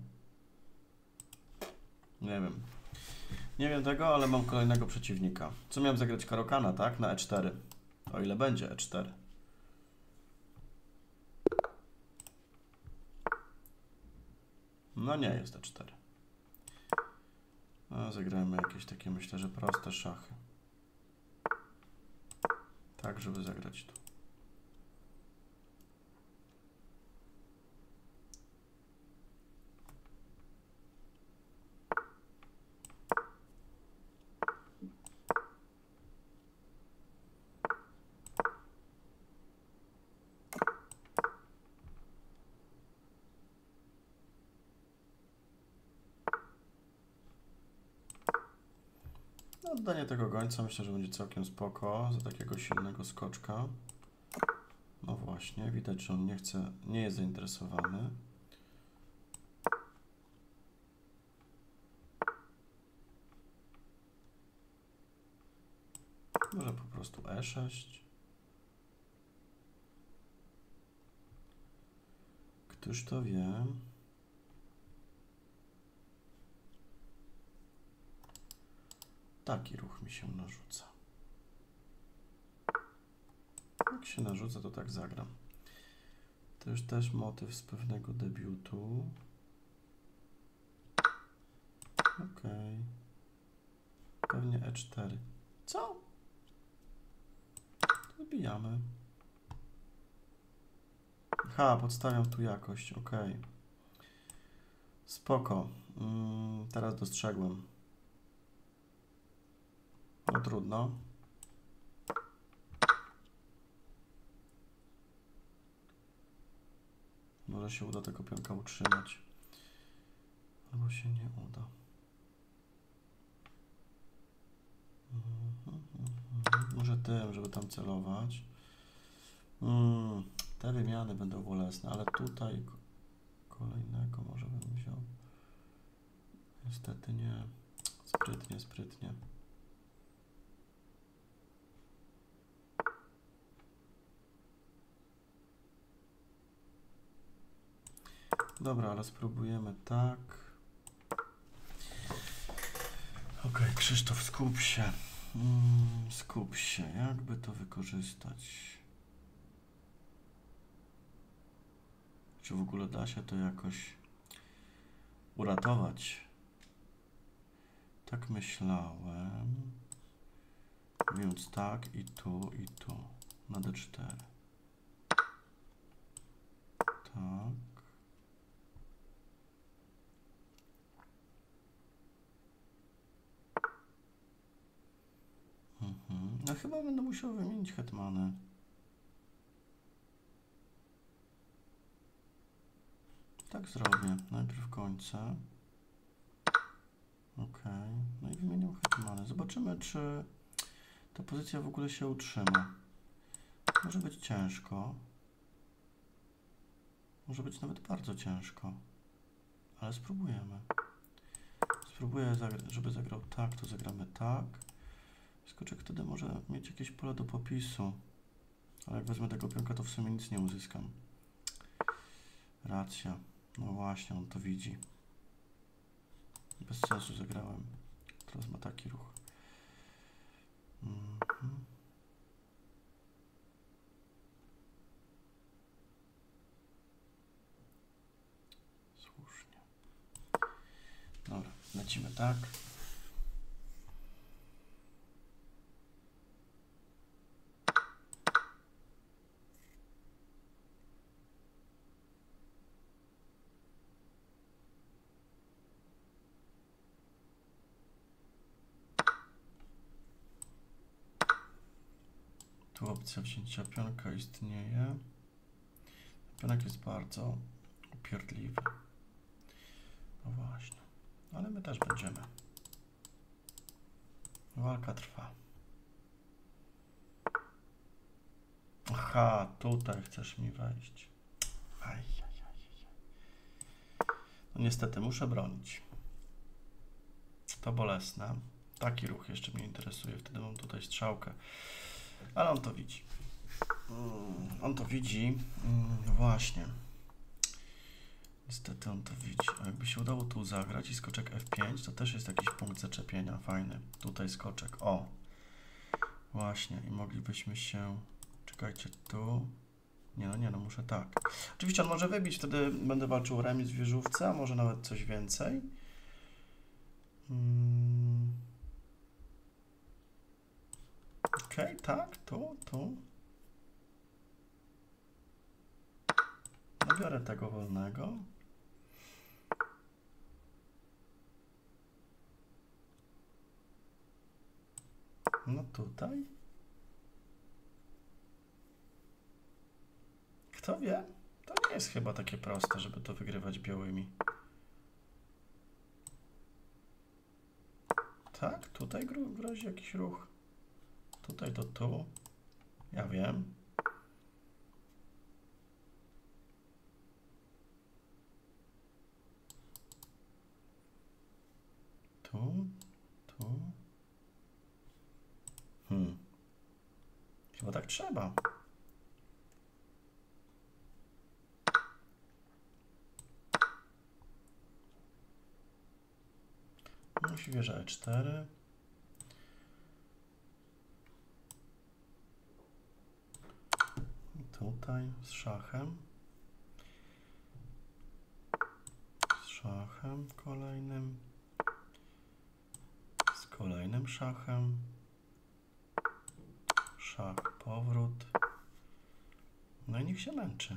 Nie wiem. Nie wiem tego, ale mam kolejnego przeciwnika. Co miałem zagrać? Karokana, tak? Na e cztery. O ile będzie e cztery. No nie jest e cztery. No, zagrajmy jakieś takie, myślę, że proste szachy. Tak, żeby zagrać tu. Oddanie tego gońca myślę, że będzie całkiem spoko za takiego silnego skoczka. No właśnie, widać, że on nie chce, nie jest zainteresowany. Może po prostu e sześć. Któż to wie? Taki ruch mi się narzuca. Jak się narzuca, to tak zagram. To już też motyw z pewnego debiutu. Ok. Pewnie e cztery. Co? Wybijamy. Ha, podstawiam tu jakość. Ok. Spoko. Mm, teraz dostrzegłem. No trudno. Może się uda tego pionka utrzymać. Albo się nie uda. Może tym, żeby tam celować. Mm, te wymiany będą bolesne, ale tutaj kolejnego może bym wziął. Niestety nie. Sprytnie, sprytnie. Dobra, ale spróbujemy tak. Ok, Krzysztof, skup się. Mm, skup się. Jakby to wykorzystać? Czy w ogóle da się to jakoś uratować? Tak myślałem. Więc tak i tu, i tu. Na d cztery. tak. Mhm. No chyba będę musiał wymienić hetmany. Tak zrobię. Najpierw kończę. Ok. No i wymieniam hetmany. Zobaczymy, czy ta pozycja w ogóle się utrzyma. Może być ciężko. Może być nawet bardzo ciężko. Ale spróbujemy. Spróbuję, żeby zagrał tak, to zagramy tak. Skoczek wtedy może mieć jakieś pole do popisu. Ale jak wezmę tego pionka, to w sumie nic nie uzyskam. Racja. No właśnie, on to widzi. Bez sensu zagrałem. Teraz ma taki ruch. Mhm. Słusznie. Dobra, lecimy tak. Tu opcja wzięcia pionka istnieje. Pionek jest bardzo upierdliwy. No właśnie. Ale my też będziemy. Walka trwa. Aha, tutaj chcesz mi wejść. Aj, aj, aj, aj. No niestety muszę bronić. To bolesne. Taki ruch jeszcze mnie interesuje. Wtedy mam tutaj strzałkę. Ale on to widzi. Mm, on to widzi. Mm, właśnie. Niestety on to widzi. A jakby się udało tu zagrać i skoczek F pięć, to też jest jakiś punkt zaczepienia. Fajny. Tutaj skoczek. O. Właśnie. I moglibyśmy się... Czekajcie, tu... Nie no, nie no, muszę tak. Oczywiście on może wybić, wtedy będę walczył o remis w wieżówce, a może nawet coś więcej. Hmm. Okej, okay, tak, tu, tu. No biorę tego wolnego. No tutaj. Kto wie? To nie jest chyba takie proste, żeby to wygrywać białymi. Tak, tutaj gro grozi jakiś ruch. Tutaj do tu. Ja wiem. Tu, tu. Hmm. Chyba tak trzeba. Musi wieża E cztery. Tutaj z szachem. Z szachem kolejnym. Z kolejnym szachem. Szach, powrót. No i niech się męczy.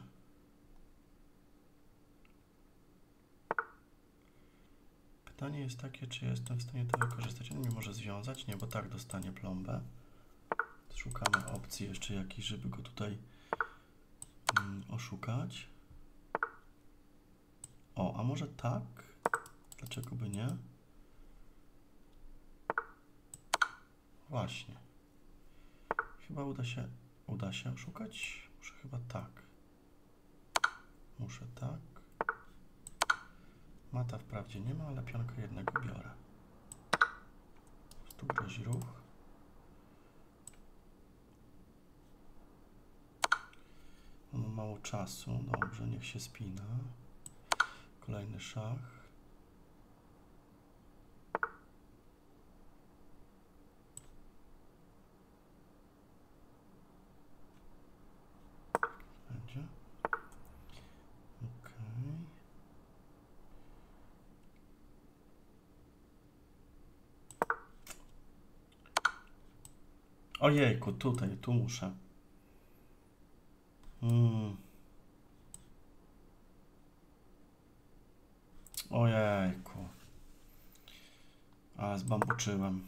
Pytanie jest takie, czy jestem w stanie to wykorzystać. On mi może związać? Nie, bo tak dostanie plombę. Szukamy opcji jeszcze jakiejś, żeby go tutaj mm, oszukać. O, a może tak? Dlaczego by nie? Właśnie. Chyba uda się, uda się oszukać. Muszę chyba tak. Muszę tak. Mata wprawdzie nie ma, ale pionka jednego biorę. Tu grozi ruch. On ma mało czasu. Dobrze, niech się spina. Kolejny szach. Będzie. Ok. Ojejku, tutaj, tu muszę. Hmm. Ojejku. Ale zbambuczyłem.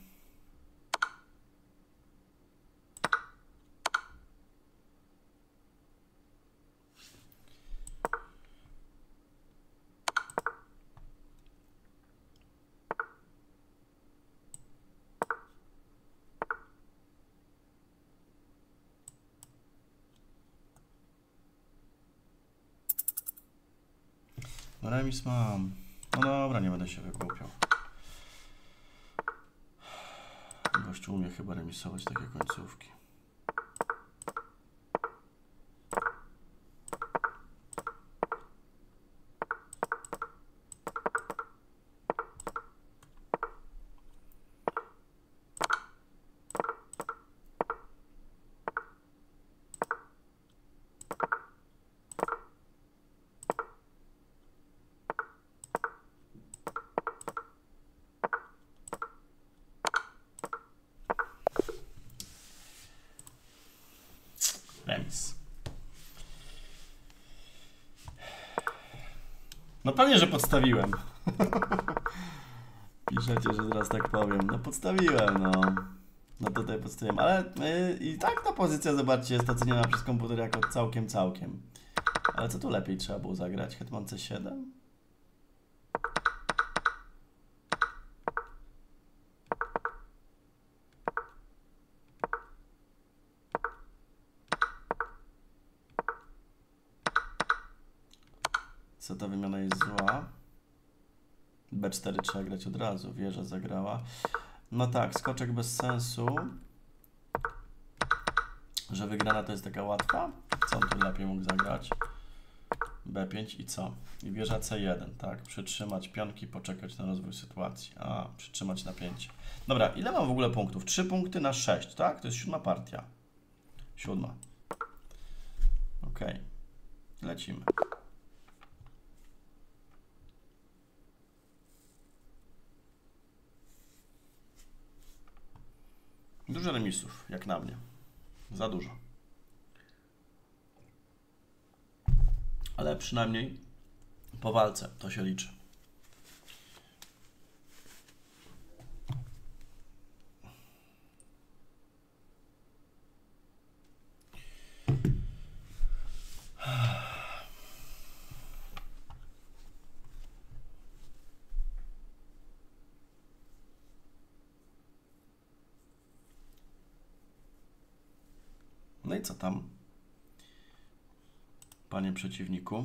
No remis mam. No dobra, nie będę się wygłupiał. Gościu umie chyba remisować takie końcówki. Remis. No pewnie, że podstawiłem. Piszecie, że zaraz tak powiem. No podstawiłem, no. No tutaj podstawiłem, ale yy, i tak ta pozycja, zobaczcie, jest oceniona przez komputer jako całkiem, całkiem. Ale co tu lepiej trzeba było zagrać? Hetman C siedem? Co ta wymiana jest zła? B cztery trzeba grać od razu, wieża zagrała. No tak, skoczek bez sensu. Że wygrana to jest taka łatwa. Co on tu lepiej mógł zagrać? B pięć i co? I wieża C jeden, tak? Przytrzymać pionki, poczekać na rozwój sytuacji. A, przytrzymać napięcie. Dobra, ile mam w ogóle punktów? trzy punkty na sześć, tak? To jest siódma partia. Siódma. Ok. Lecimy. Dużo remisów, jak na mnie. Za dużo. Ale przynajmniej po walce to się liczy. No i co tam, panie przeciwniku?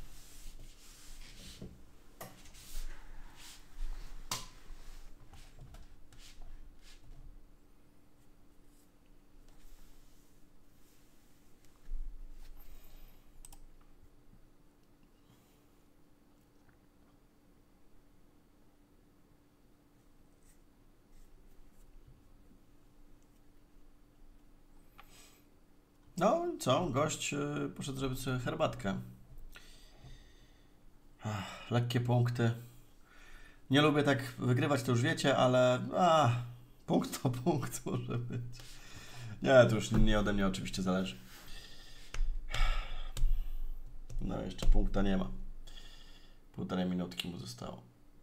No i co? Gość yy, poszedł zrobić sobie herbatkę. Ach, lekkie punkty. Nie lubię tak wygrywać, to już wiecie, ale a, punkt to punkt może być. Nie, to już nie ode mnie oczywiście zależy. No jeszcze punkta nie ma. Półtorej minutki mu zostało.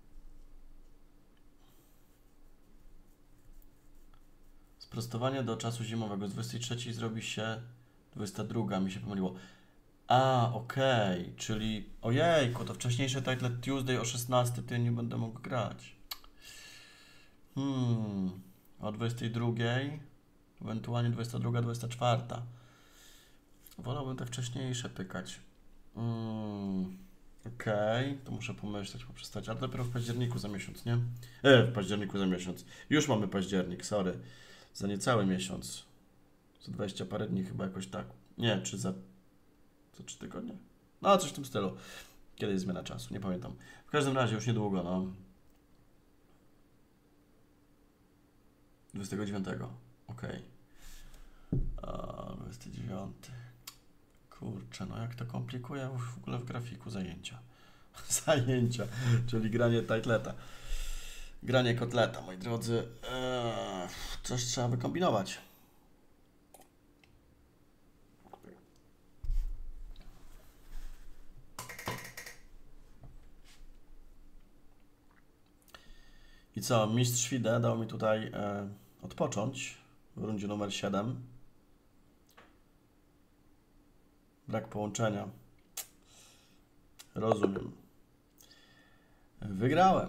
Sprostowanie do czasu zimowego. Z dwudziestej trzeciej zrobi się dwudziesta druga, mi się pomyliło. A, okej, okay. Czyli ojejku, to wcześniejsze Title Tuesday o szesnastej to ja nie będę mógł grać. Hmm, o dwudziestej drugiej, ewentualnie dwudziesta druga, dwudziesta czwarta. Wolałbym te wcześniejsze pykać. Hmm, okej, okay. To muszę pomyśleć, poprzestać, ale dopiero w październiku za miesiąc, nie? E, w październiku za miesiąc. Już mamy październik, sorry. Za niecały miesiąc. Za dwadzieścia parę dni chyba jakoś tak. Nie, czy za... Co, trzy tygodnie? No, coś w tym stylu. Kiedy jest zmiana czasu? Nie pamiętam. W każdym razie już niedługo, no. dwudziestego dziewiątego. Okej. Okay. dwudziesty dziewiąty. Kurczę, no jak to komplikuje w ogóle w grafiku zajęcia. Zajęcia, czyli granie titleta. Granie kotleta, moi drodzy. Eee, coś trzeba wykombinować. I co, mistrz Fide dał mi tutaj e, odpocząć w rundzie numer siedem. Brak połączenia. Rozumiem. Wygrałem.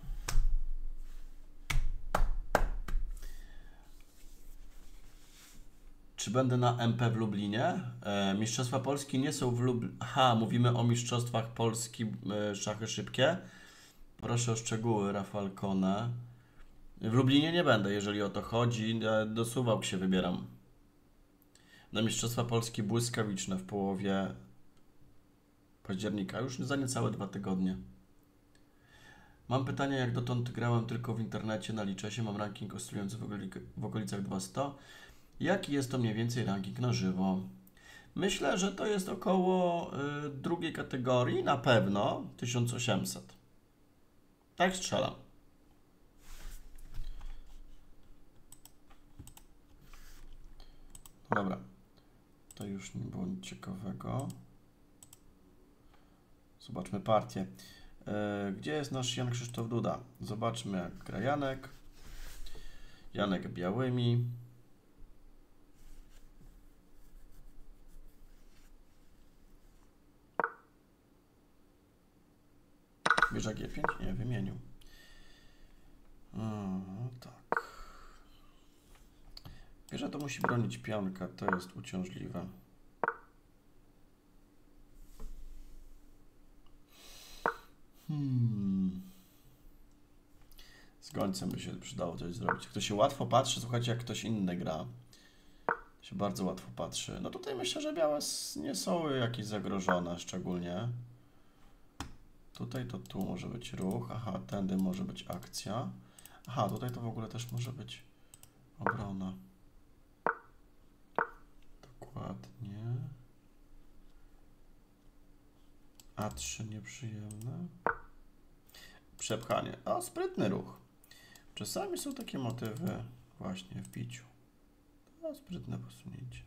Czy będę na M P w Lublinie? E, Mistrzostwa Polski nie są w Lublinie. Aha, mówimy o Mistrzostwach Polski e, szachy szybkie. Proszę o szczegóły, Rafał Kone. W Lublinie nie będę, jeżeli o to chodzi. E, do Suwałk się wybieram. Na Mistrzostwa Polski błyskawiczne w połowie października. Już za niecałe dwa tygodnie. Mam pytanie, jak dotąd grałem tylko w internecie, na Lichessie, mam ranking oscylujący w, okolic w okolicach dwieście. Jaki jest to mniej więcej ranking na żywo? Myślę, że to jest około y, drugiej kategorii, na pewno tysiąc osiemset. Tak strzelam. Dobra, to już nie było nic ciekawego. Zobaczmy partię. Yy, gdzie jest nasz Jan Krzysztof Duda? Zobaczmy, jak gra Janek. Janek białymi. Bierze G pięć? Nie, wymienił. Mm, tak. Bierze to musi bronić pionka, to jest uciążliwe. Hmm. Z gońcem by się przydało coś zrobić. Kto się łatwo patrzy, słuchajcie, jak ktoś inny gra. Się bardzo łatwo patrzy. No tutaj myślę, że białe nie są jakieś zagrożone szczególnie. Tutaj to tu może być ruch. Aha, tędy może być akcja. Aha, tutaj to w ogóle też może być obrona. Dokładnie. A trzy nieprzyjemne. Przepchanie. O, sprytny ruch. Czasami są takie motywy właśnie w piciu. O, sprytne posunięcie.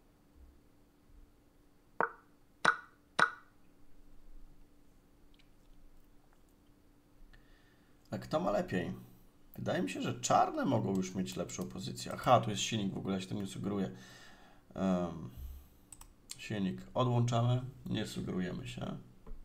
A kto ma lepiej? Wydaje mi się, że czarne mogą już mieć lepszą pozycję. Aha, tu jest silnik, w ogóle ja się tym nie sugeruję. Um, silnik odłączamy, nie sugerujemy się.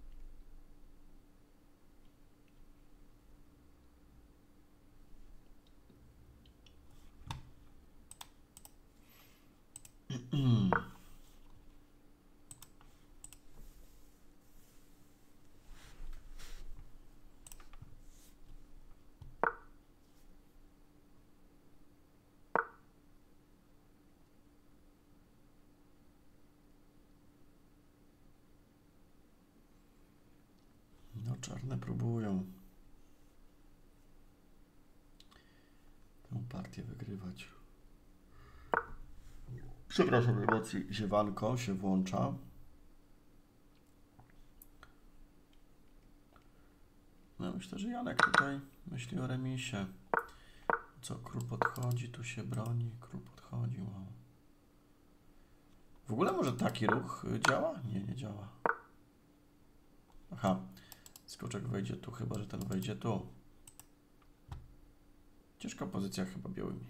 No, czarne próbują tę partię wygrywać. Przepraszam, emocji. Ziewanko się włącza. No, myślę, że Janek tutaj myśli o remisie. Co, król podchodzi, tu się broni, król podchodzi, wow. W ogóle może taki ruch działa? Nie, nie działa. Aha, skoczek wejdzie tu, chyba że ten wejdzie tu. Ciężka pozycja chyba białymi.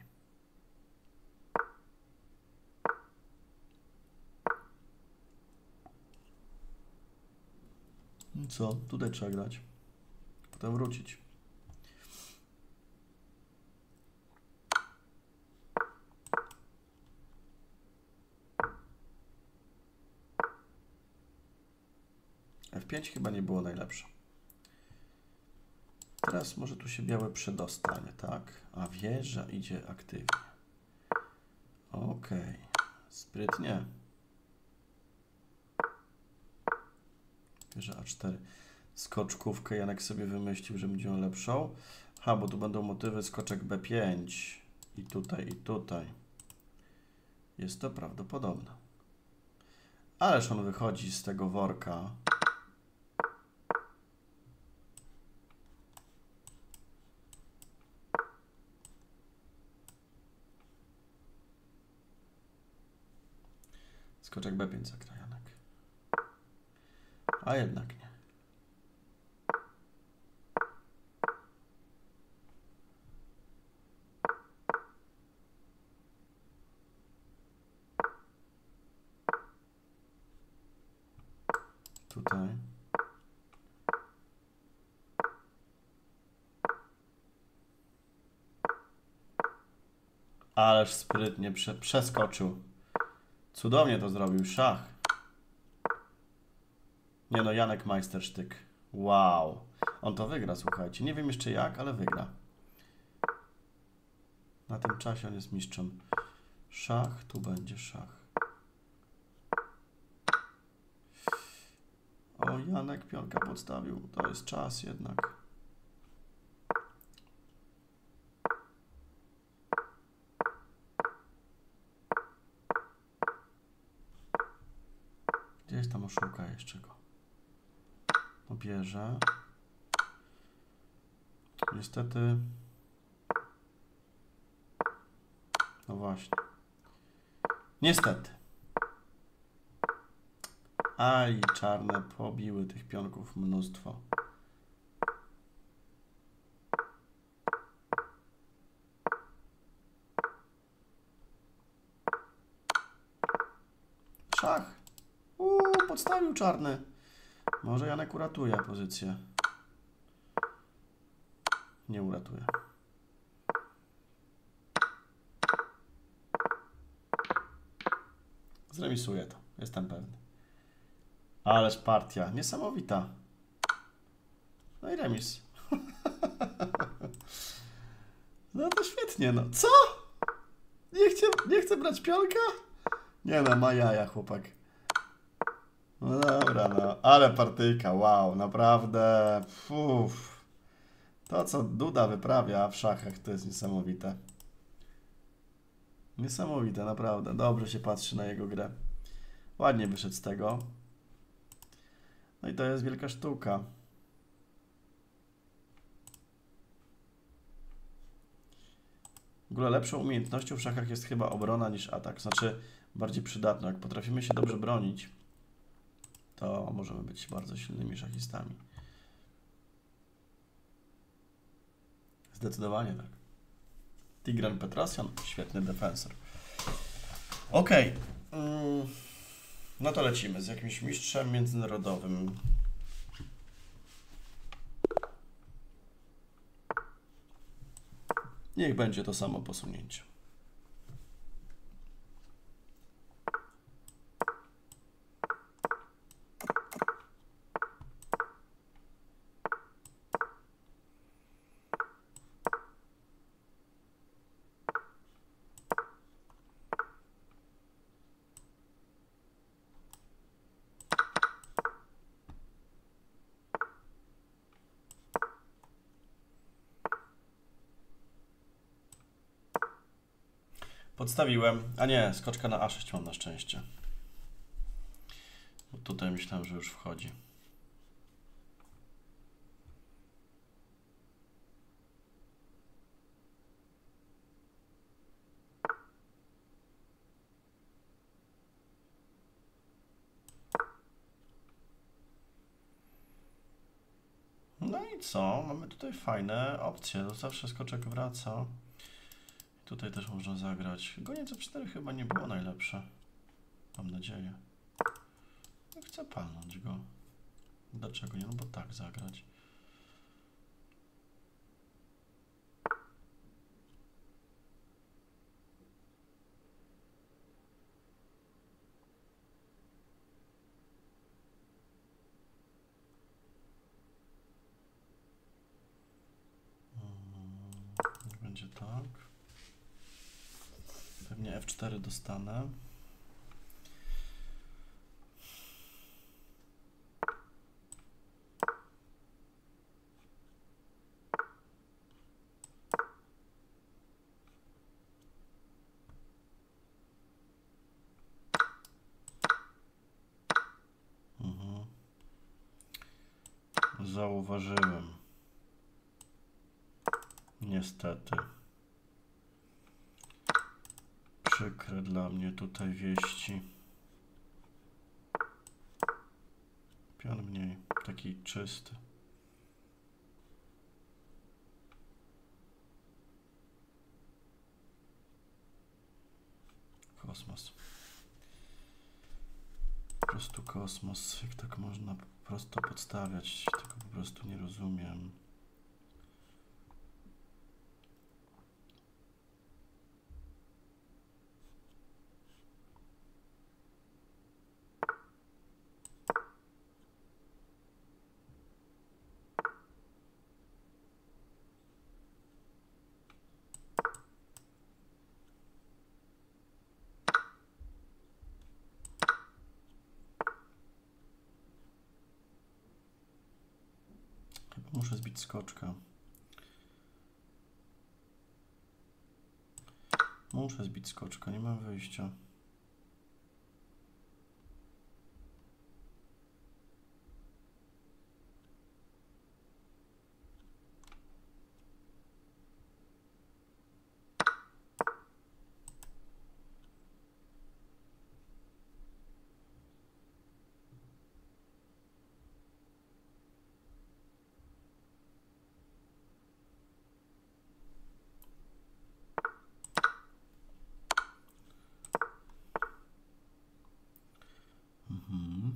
Co? Tutaj trzeba grać. Potem wrócić. F pięć chyba nie było najlepsze. Teraz może tu się białe przedostanie, tak? A wieża idzie aktywnie. Ok. Sprytnie. Wieża A cztery. Skoczkówkę Janek sobie wymyślił, że będzie lepszą. Ha, bo tu będą motywy skoczek B pięć. I tutaj, i tutaj. Jest to prawdopodobne. Ależ on wychodzi z tego worka. Skoczek B pięć zagra Janek. A jednak nie. Tutaj. Ależ sprytnie prze przeskoczył. Cudownie to zrobił. Szach. Nie no, Janek Majstersztyk. Wow. On to wygra, słuchajcie. Nie wiem jeszcze jak, ale wygra. Na tym czasie on jest mistrzem. Szach, tu będzie szach. O, Janek pionka podstawił. To jest czas jednak. Gdzieś tam oszuka jeszcze go. No bierze. Niestety. No właśnie. Niestety. A i czarne pobiły tych pionków mnóstwo. Szach. Uuu, podstawił czarny. Może Janek uratuje pozycję. Nie uratuje. Zremisuje to, jestem pewny. Ależ partia, niesamowita. No i remis. No to świetnie, no. Co? Nie chce, nie chce brać pionka? Nie no, ma jaja, chłopak. No dobra, no. Ale partyjka, wow, naprawdę. Uff. To, co Duda wyprawia w szachach, to jest niesamowite. Niesamowite, naprawdę. Dobrze się patrzy na jego grę. Ładnie wyszedł z tego. No i to jest wielka sztuka. W ogóle lepszą umiejętnością w szachach jest chyba obrona niż atak. Znaczy bardziej przydatną. Jak potrafimy się dobrze bronić, to możemy być bardzo silnymi szachistami. Zdecydowanie tak. Tigran Petrosyan, świetny defensor. Ok. No to lecimy z jakimś mistrzem międzynarodowym. Niech będzie to samo posunięcie. Podstawiłem, a nie, skoczka na A sześć mam na szczęście. Bo tutaj myślałem, że już wchodzi. No i co? Mamy tutaj fajne opcje. To zawsze skoczek wraca. Tutaj też można zagrać. Goniec F cztery chyba nie było najlepsze. Mam nadzieję. Ja chcę palnąć go. Dlaczego nie? No bo tak zagrać. Hmm, będzie tak. Pewnie F cztery dostanę. Mhm. Zauważyłem. Niestety. Przykre dla mnie tutaj wieści. Pion mniej, taki czysty. Kosmos. prostu kosmos, jak tak można po prostu podstawiać, tego po prostu nie rozumiem. Muszę zbić skoczka. Muszę zbić skoczka, nie mam wyjścia. Mhm.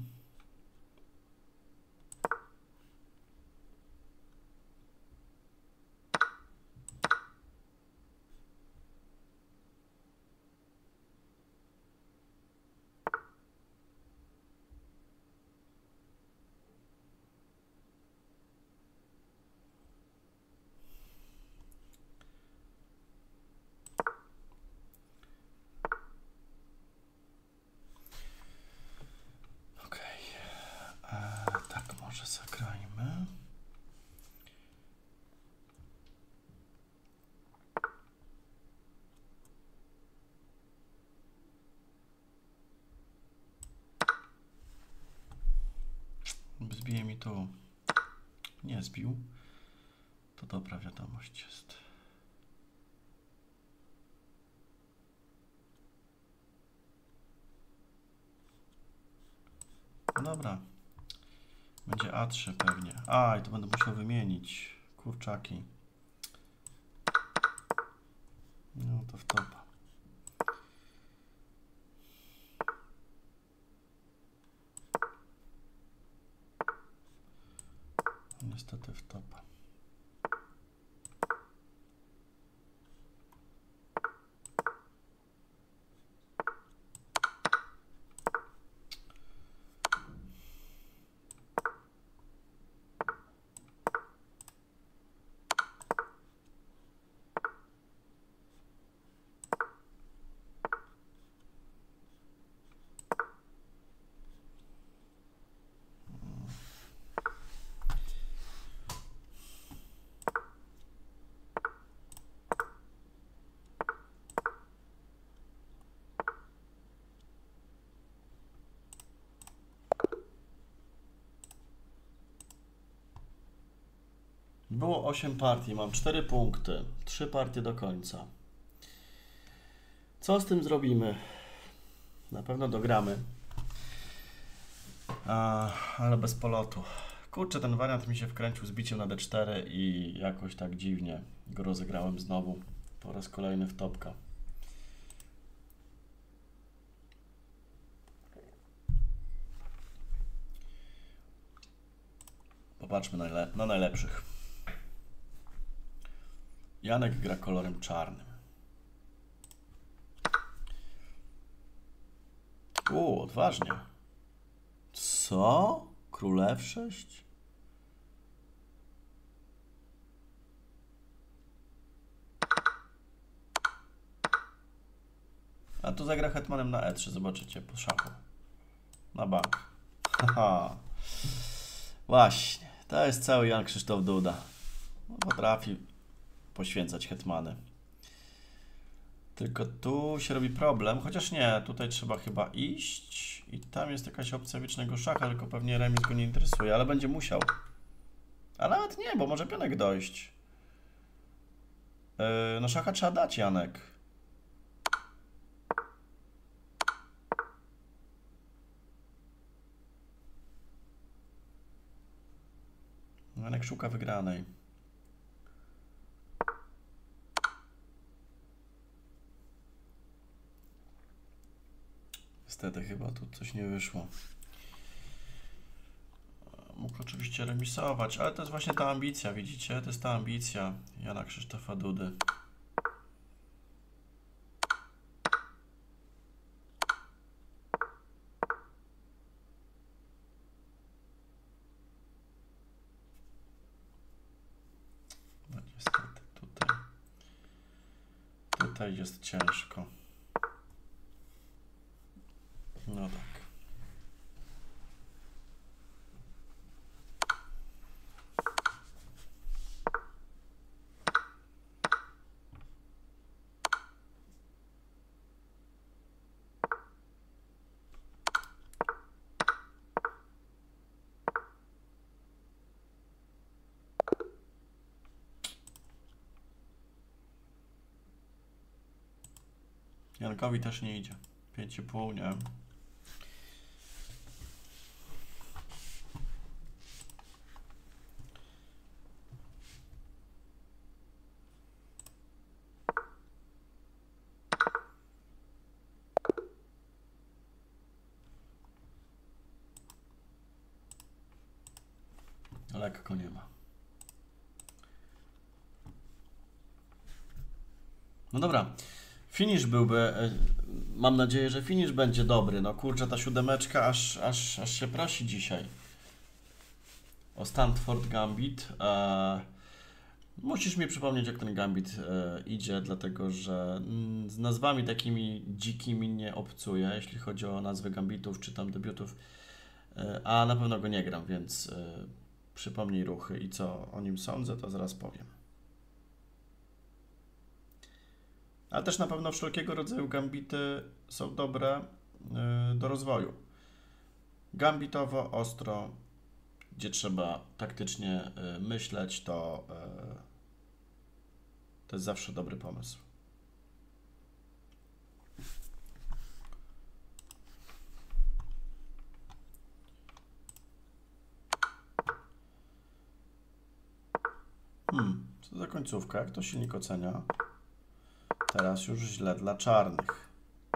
Okej. Okay. Tak, może zagrajmy. Zbije mi tu. Nie zbił. To dobra wiadomość jest. No dobra. Będzie A trzy pewnie. A, i to będę musiał wymienić. Kurczaki. No to w topa. Niestety w topa. Było osiem partii, mam cztery punkty, trzy partie do końca. Co z tym zrobimy? Na pewno dogramy, A, ale bez polotu. Kurczę, ten wariant mi się wkręcił z biciem na D cztery i jakoś tak dziwnie go rozegrałem znowu. Po raz kolejny w topka. Popatrzmy na, najle na najlepszych. Janek gra kolorem czarnym. U, odważnie. Co? Król F sześć? A tu zagra hetmanem na E trzy, zobaczycie, po szachu. Na bank. Haha. Właśnie, to jest cały Jan Krzysztof Duda. Potrafi poświęcać hetmany. Tylko tu się robi problem, chociaż nie, tutaj trzeba chyba iść i tam jest jakaś opcja wiecznego szacha, tylko pewnie remis go nie interesuje, ale będzie musiał. A nawet nie, bo może pionek dojść. Yy, no szacha trzeba dać, Janek. Janek szuka wygranej. Niestety chyba tu coś nie wyszło. Mógł oczywiście remisować, ale to jest właśnie ta ambicja, widzicie? To jest ta ambicja Jana Krzysztofa Dudy. No niestety tutaj, tutaj jest ciężko. No tak. Jankowi też nie idzie. pięć i pół, nie? Lekko nie ma. No dobra. Finish byłby, mam nadzieję, że finish będzie dobry. No kurczę, ta siódemeczka aż, aż, aż się prosi dzisiaj. O Stanford Gambit. E, musisz mi przypomnieć, jak ten Gambit e, idzie, dlatego że mm, z nazwami takimi dzikimi nie obcuję, jeśli chodzi o nazwy Gambitów czy tam debiutów. E, a na pewno go nie gram, więc e, przypomnij ruchy i co o nim sądzę, to zaraz powiem. Ale też na pewno wszelkiego rodzaju gambity są dobre y, do rozwoju. Gambitowo, ostro, gdzie trzeba taktycznie y, myśleć, to, y, to jest zawsze dobry pomysł. Hmm, co za końcówka? Jak to silnik ocenia? Teraz już źle dla czarnych.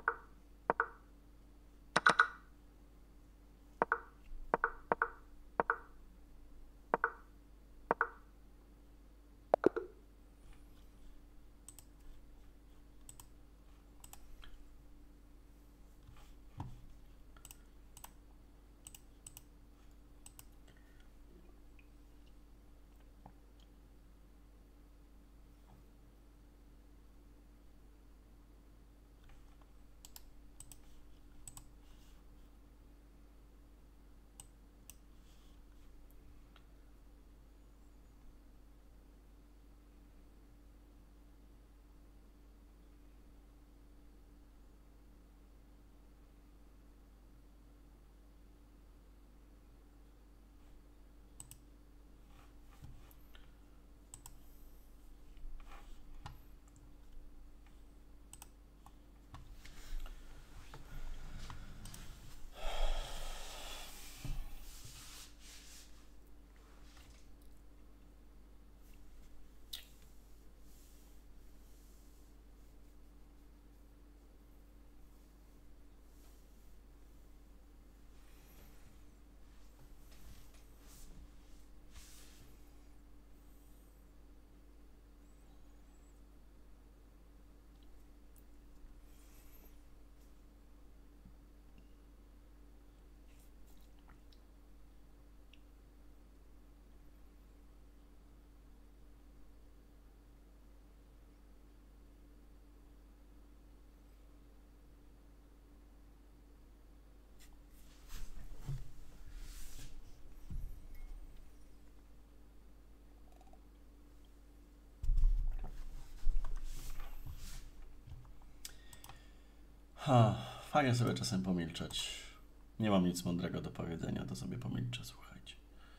Ha, fajnie sobie czasem pomilczeć. Nie mam nic mądrego do powiedzenia, to sobie pomilczę, słuchajcie.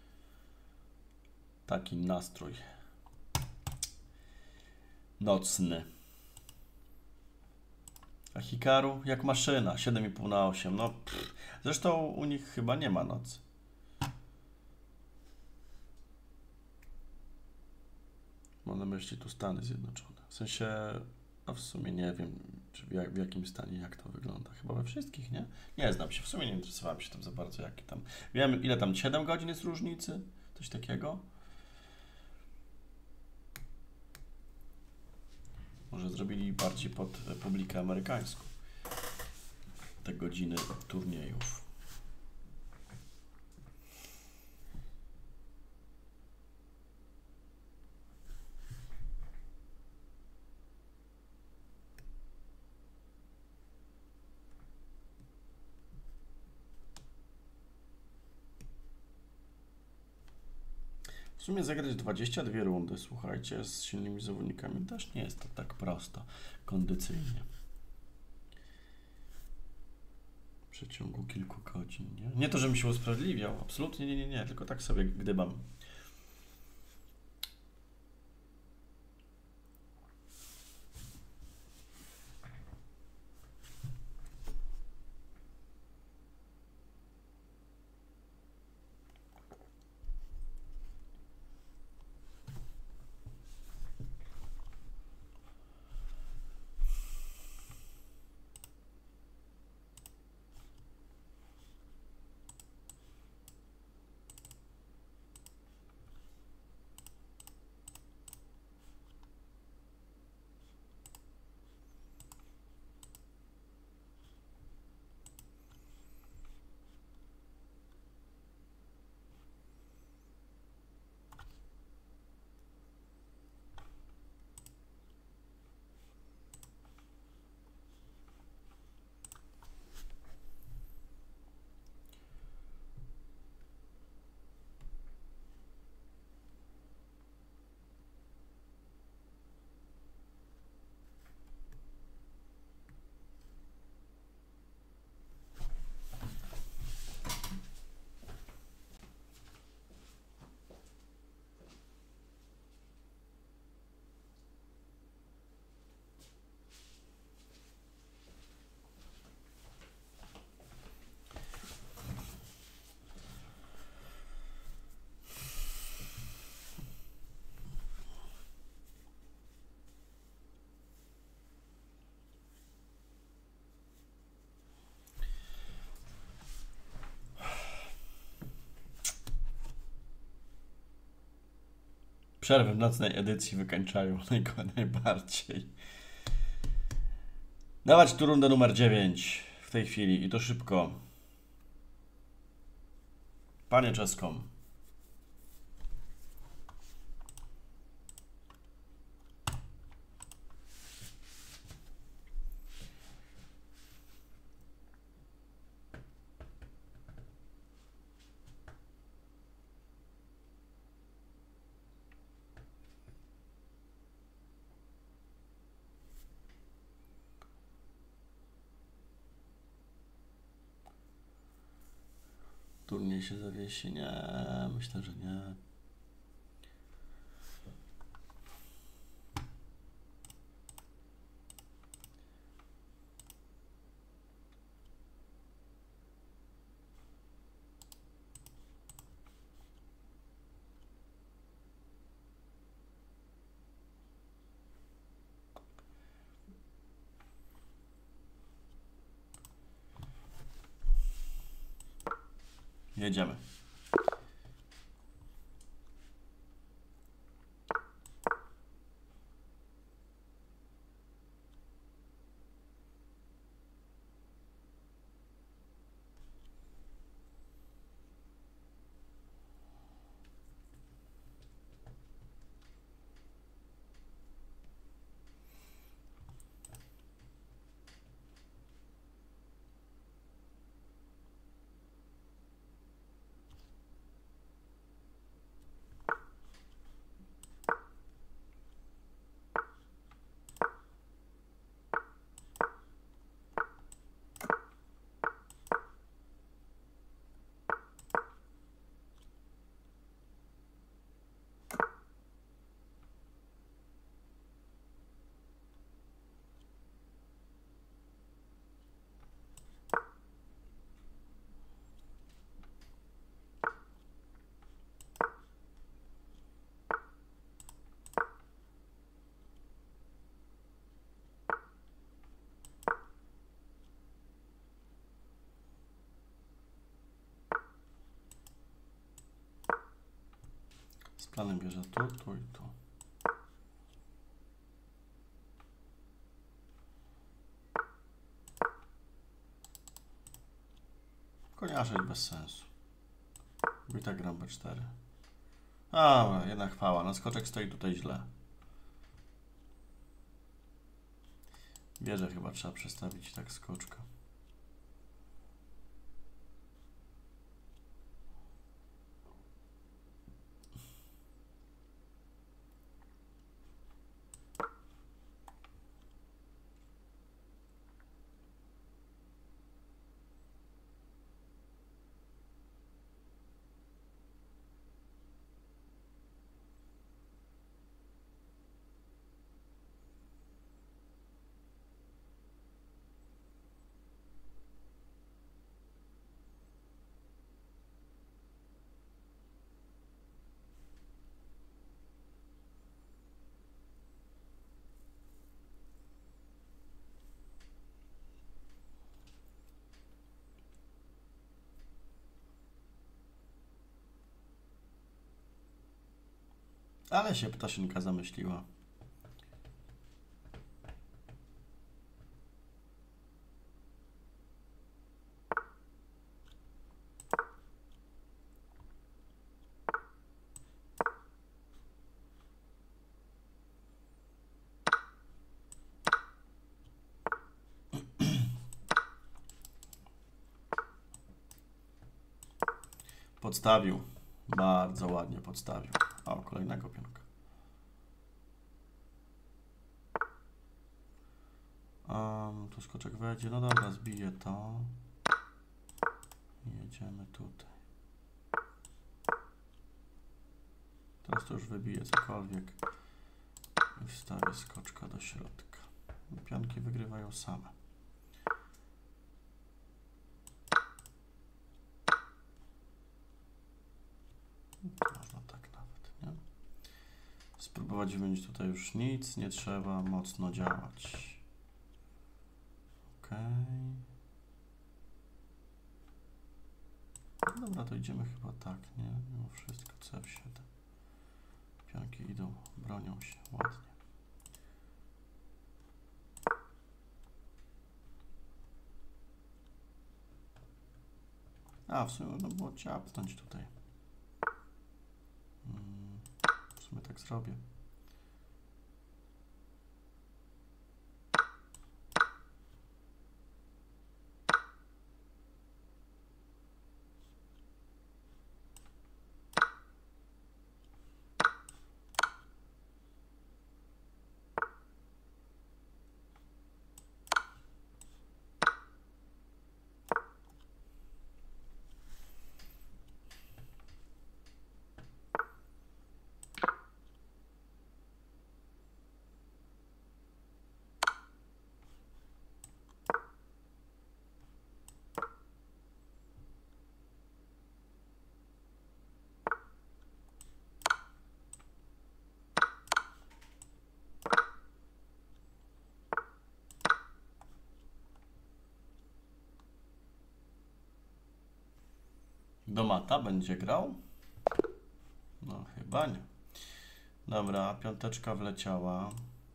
Taki nastrój nocny. A Hikaru jak maszyna, siedem i pół na osiem. No, pff. Zresztą u nich chyba nie ma nocy. Mam na myśli tu Stany Zjednoczone. W sensie No w sumie nie wiem, czy w, jak, w jakim stanie, jak to wygląda. Chyba we wszystkich, nie? Nie znam się, w sumie nie interesowałem się tym za bardzo, jakie tam... Wiem, ile tam, siedem godzin jest różnicy? Coś takiego? Może zrobili bardziej pod publikę amerykańską te godziny turniejów. W sumie zagrać dwadzieścia dwie rundy, słuchajcie, z silnymi zawodnikami też nie jest to tak prosto kondycyjnie. W przeciągu kilku godzin, nie? Nie to, żebym się usprawiedliwiał, absolutnie nie, nie, nie, tylko tak sobie gdybam. Przerwy w nocnej edycji wykańczają najbardziej. Dawać tu rundę numer dziewięć w tej chwili i to szybko. Panie Czeskom. Turniej się zawiesi? Nie, myślę, że nie. Jedziemy. Pionem bierze tu, tu i tu. Konia sześć bez sensu. Bo i tak gram B cztery. A, jednak chwała. No skoczek stoi tutaj źle. Wieżę chyba trzeba przestawić tak skoczka. Ale się ptaszynka zamyśliła. Podstawił. Bardzo ładnie podstawił. O, kolejnego pionka. Um, tu skoczek wejdzie. No dobra, zbiję to. Jedziemy tutaj. Teraz to już wybiję cokolwiek. I wstawię skoczka do środka. Pionki wygrywają same. Można tak nawet, nie? Spróbować wymienić tutaj już nic, nie trzeba mocno działać. Ok. No dobra, to idziemy chyba tak, nie? Mimo wszystko C F siedem. Pionki idą, bronią się ładnie. A, w sumie można było ciapnąć tutaj. W sumie tak zrobię. Do mata będzie grał? No chyba nie. Dobra, piąteczka wleciała.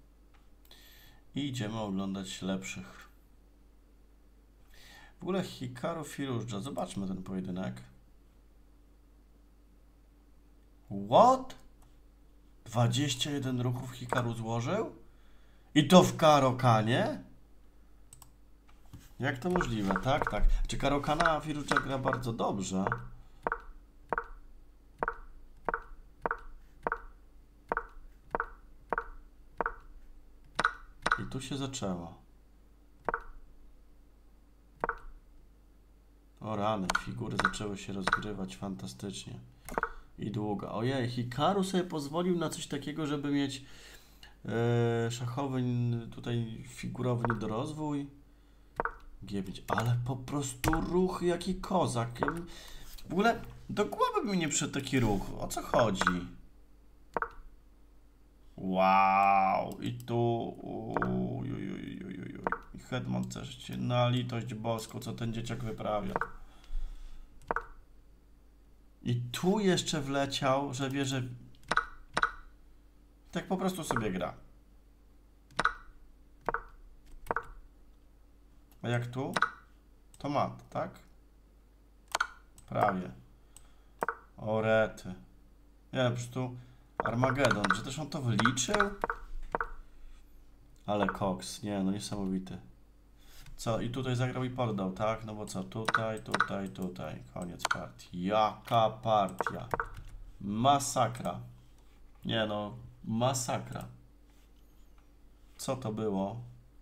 I idziemy oglądać lepszych. W ogóle Hikaru Firużdża. Zobaczmy ten pojedynek. What? dwadzieścia jeden ruchów Hikaru złożył? I to w Karokanie? Jak to możliwe? Tak, tak. Czy Karokana Firużdża gra bardzo dobrze? I tu się zaczęło. O rany, figury zaczęły się rozgrywać fantastycznie. I długo. Ojej, Hikaru sobie pozwolił na coś takiego, żeby mieć e, szachowy, tutaj figurowy niedorozwój. G pięć, ale po prostu ruch jaki kozak. W ogóle do głowy by mi nie przyszedł taki ruch. O co chodzi? Wow, i tu uj, uj, uj, uj, uj. I hetman też na litość boską, co ten dzieciak wyprawia. I tu jeszcze wleciał, że wie, że Tak po prostu sobie gra. A jak tu? To mat, tak? Prawie. O rety. Nie, po prostu Armagedon. Czy też on to wyliczył? Ale koks. Nie, no niesamowity. Co? I tutaj zagrał i poddał, tak? No bo co? Tutaj, tutaj, tutaj. Koniec partii. Jaka partia? Masakra. Nie no, masakra. Co to było?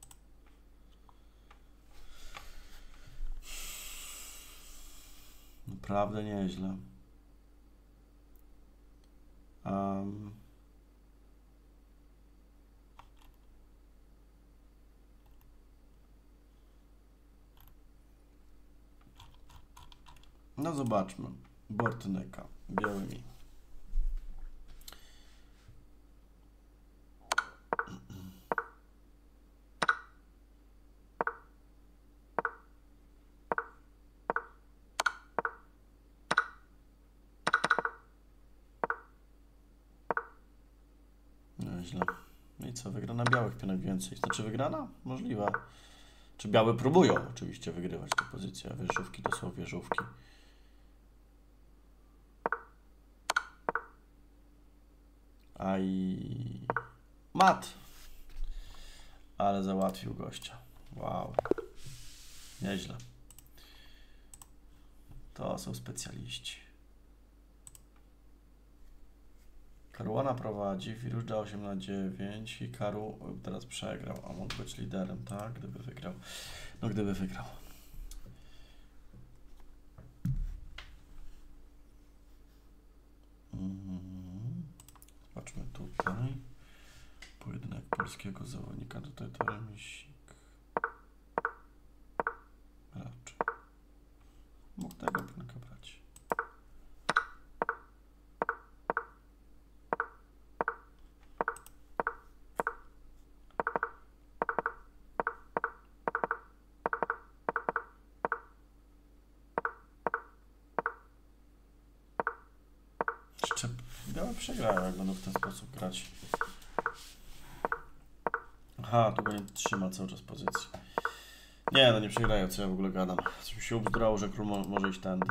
Naprawdę nieźle. Um. No zobaczmy. Bortneka. Białymi. Źle. No i co? Wygrana białych pionek więcej. Znaczy wygrana? Możliwe. Czy białe próbują oczywiście wygrywać tę pozycję. Wieżówki to są wieżówki. A i... mat. Ale załatwił gościa. Wow. Nieźle. To są specjaliści. Caruana prowadzi, Firuża osiem na dziewięć i Karu teraz przegrał, a mógł być liderem, tak? Gdyby wygrał. No gdyby wygrał. Mhm. Zobaczmy tutaj. Pojedynek polskiego zawodnika, tutaj to remisik. Raczej. Mógł tego pionka brać. Jeszcze białe przegrają, jak będą w ten sposób grać. Aha, tu go nie trzyma cały czas pozycji. Nie, no nie przegrają, co ja w ogóle gadam. Coś mi się ubzdrało, że król mo może iść tędy.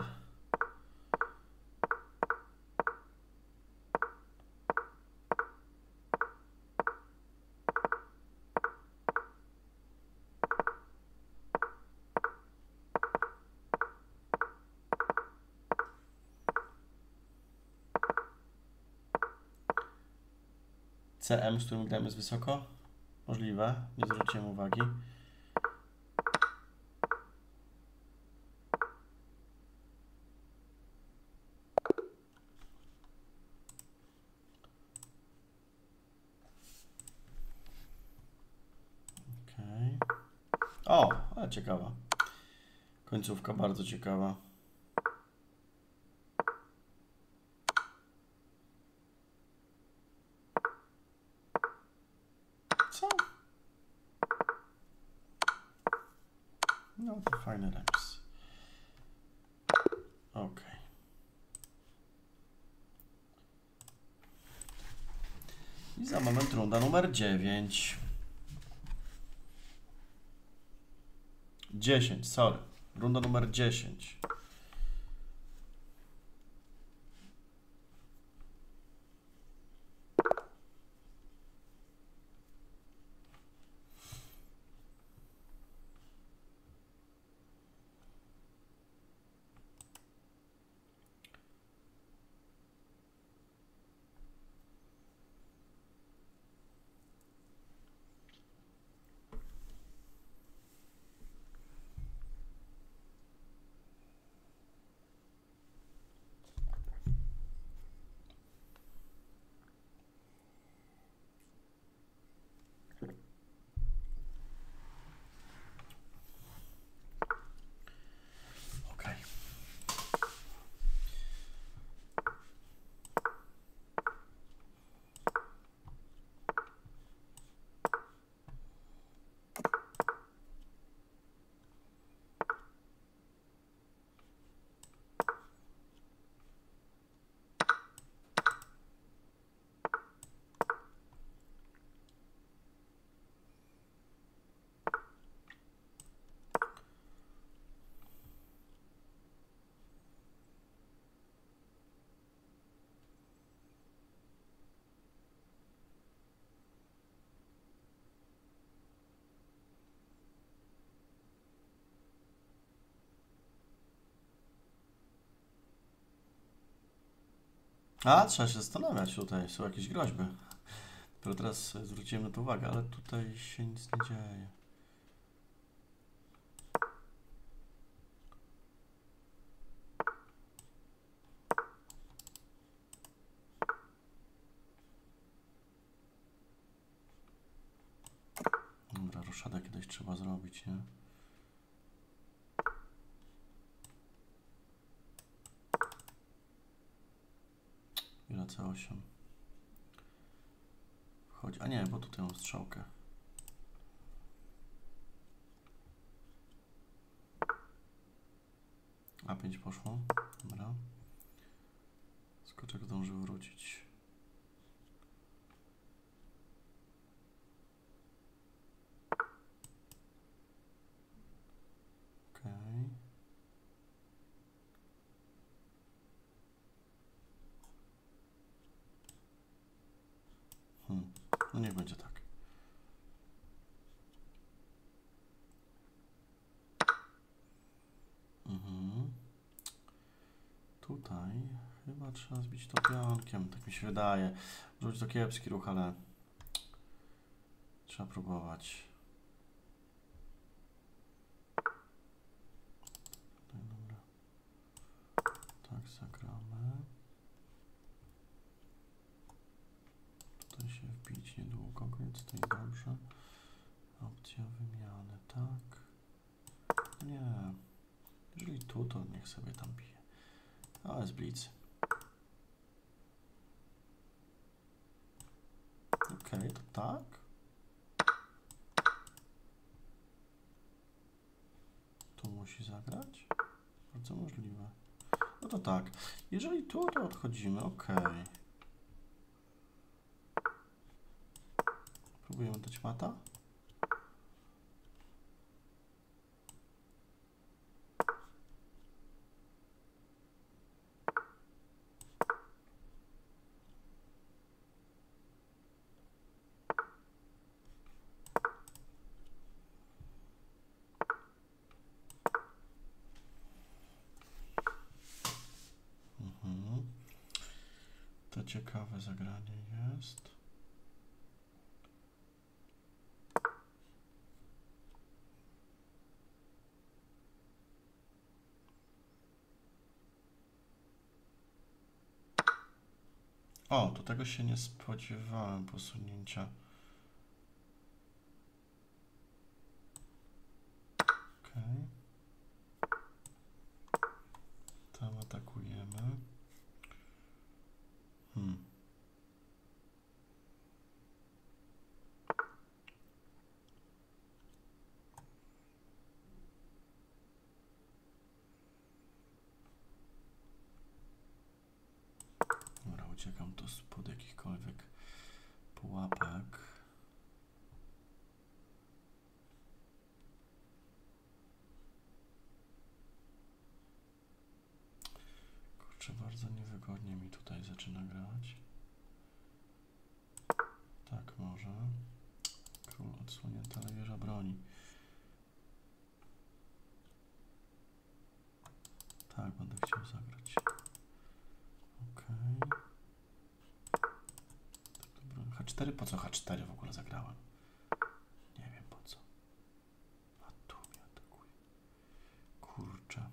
C M, z którym gramy, jest wysoko? Możliwe, nie zwróciłem uwagi. Okej. O, ale ciekawa. Końcówka bardzo ciekawa. Co? No to fajny remis. Ok. I za moment runda numer dziewięć. dziesięć, sorry. Runda numer dziesięć. A, trzeba się zastanawiać tutaj, są jakieś groźby. Dopiero teraz zwróciłem na to uwagę, ale tutaj się nic nie dzieje. Dobra, roszadę kiedyś trzeba zrobić, nie? Ile C osiem? Wchodzi. A nie, bo tutaj mam strzałkę. A pięć poszło. Dobra. Skoczek zdążył wrócić. Okej. Okay. Hmm. No niech będzie tak. Mhm. Tutaj chyba trzeba zbić to pionkiem, tak mi się wydaje. Rzuć to kiepski ruch, ale trzeba próbować. Tutaj, dobra. Tak zagramy. Tutaj się wbić niedługo, więc to i dobrze. Opcja wymiany, tak. Nie. Jeżeli tu, to niech sobie tam bije. A, jest blitz. Okej, okay, to tak. Tu musi zagrać? Bardzo możliwe. No to tak. Jeżeli tu, to odchodzimy. Okej. Okay. Próbujemy dać mata. Mhm. To ciekawe zagranie jest. O, do tego się nie spodziewałem posunięcia. Okej. Okay. Tam atakujemy. Hmm. Dobra, uciekam tu spod jakichkolwiek pułapek. Kurczę, bardzo niewygodnie mi tutaj zaczyna grać. Tak, może. Król odsłonięty, ale wieża broni. Tak, będę chciał zagrać. Okej. Okay. Tak, H cztery? Po co H cztery w ogóle zagrałem? Nie wiem po co. A tu mnie atakuje. Kurczę.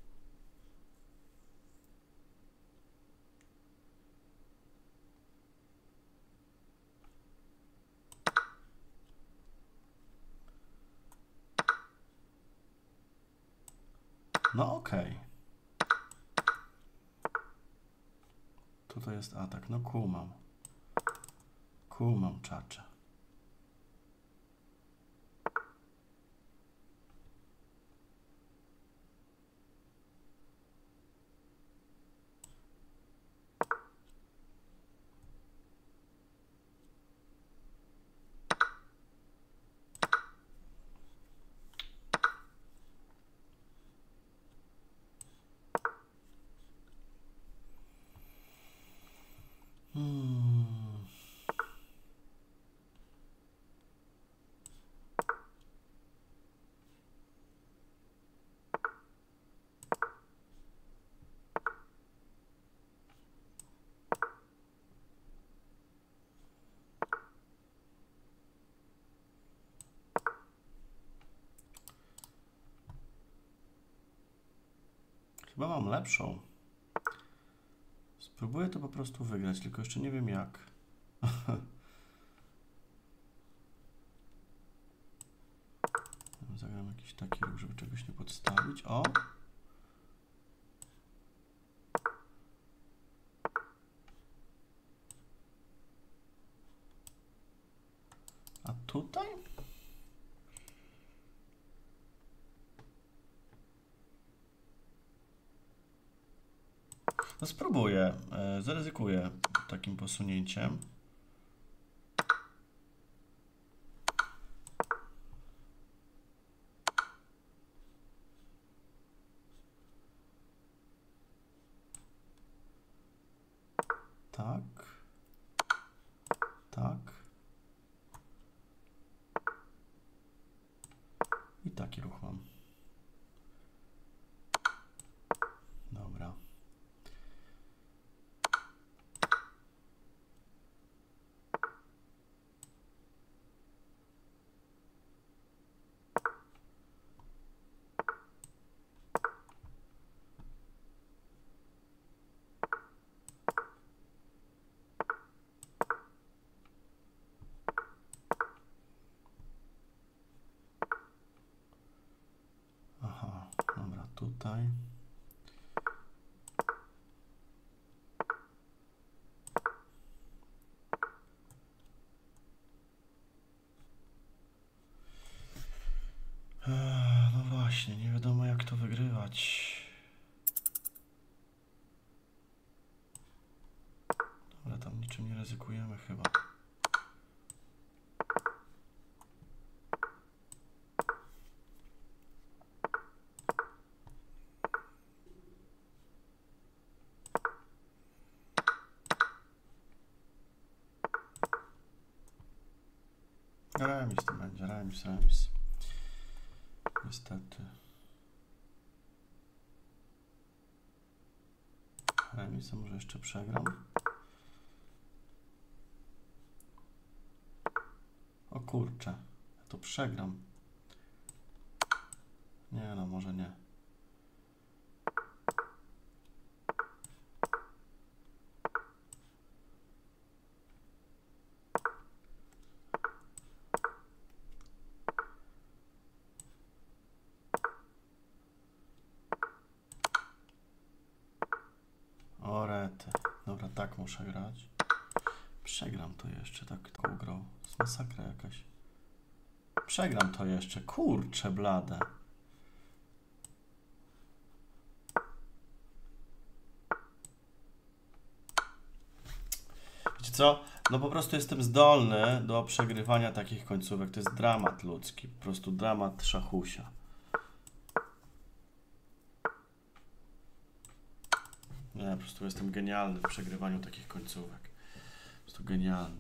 No okej. Okay. Tutaj jest atak. No kumam. Kumam, czacze. Hmm. Chyba mam lepszą. Spróbuję to po prostu wygrać, tylko jeszcze nie wiem jak. Zagram jakiś taki ruch, żeby czegoś nie podstawić. O! A tutaj? No spróbuję, e, zaryzykuję takim posunięciem. Tak. Tak. I taki ruch mam. Dobra. Aha, dobra, tutaj. Eee, no właśnie, nie wiadomo jak to wygrywać. Dobra, tam niczym nie ryzykujemy chyba. Remis to będzie, remis, remis. Niestety. Remis, a może jeszcze przegram? O kurczę, ja to przegram. Nie no, może nie. O rety. Dobra, tak muszę grać. Przegram to jeszcze, tak tylko grał. To jest masakra jakaś. Przegram to jeszcze, kurczę blade. Wiecie co? No po prostu jestem zdolny do przegrywania takich końcówek. To jest dramat ludzki, po prostu dramat szachusia. Nie, po prostu jestem genialny w przegrywaniu takich końcówek. Po prostu genialny.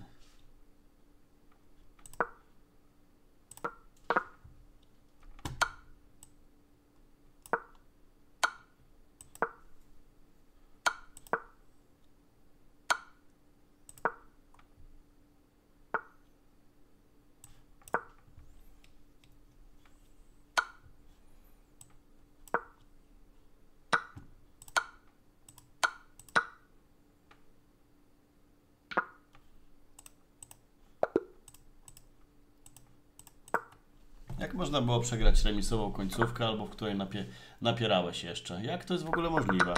Jak można było przegrać remisową końcówkę, albo w której napie napierałeś jeszcze? Jak to jest w ogóle możliwe?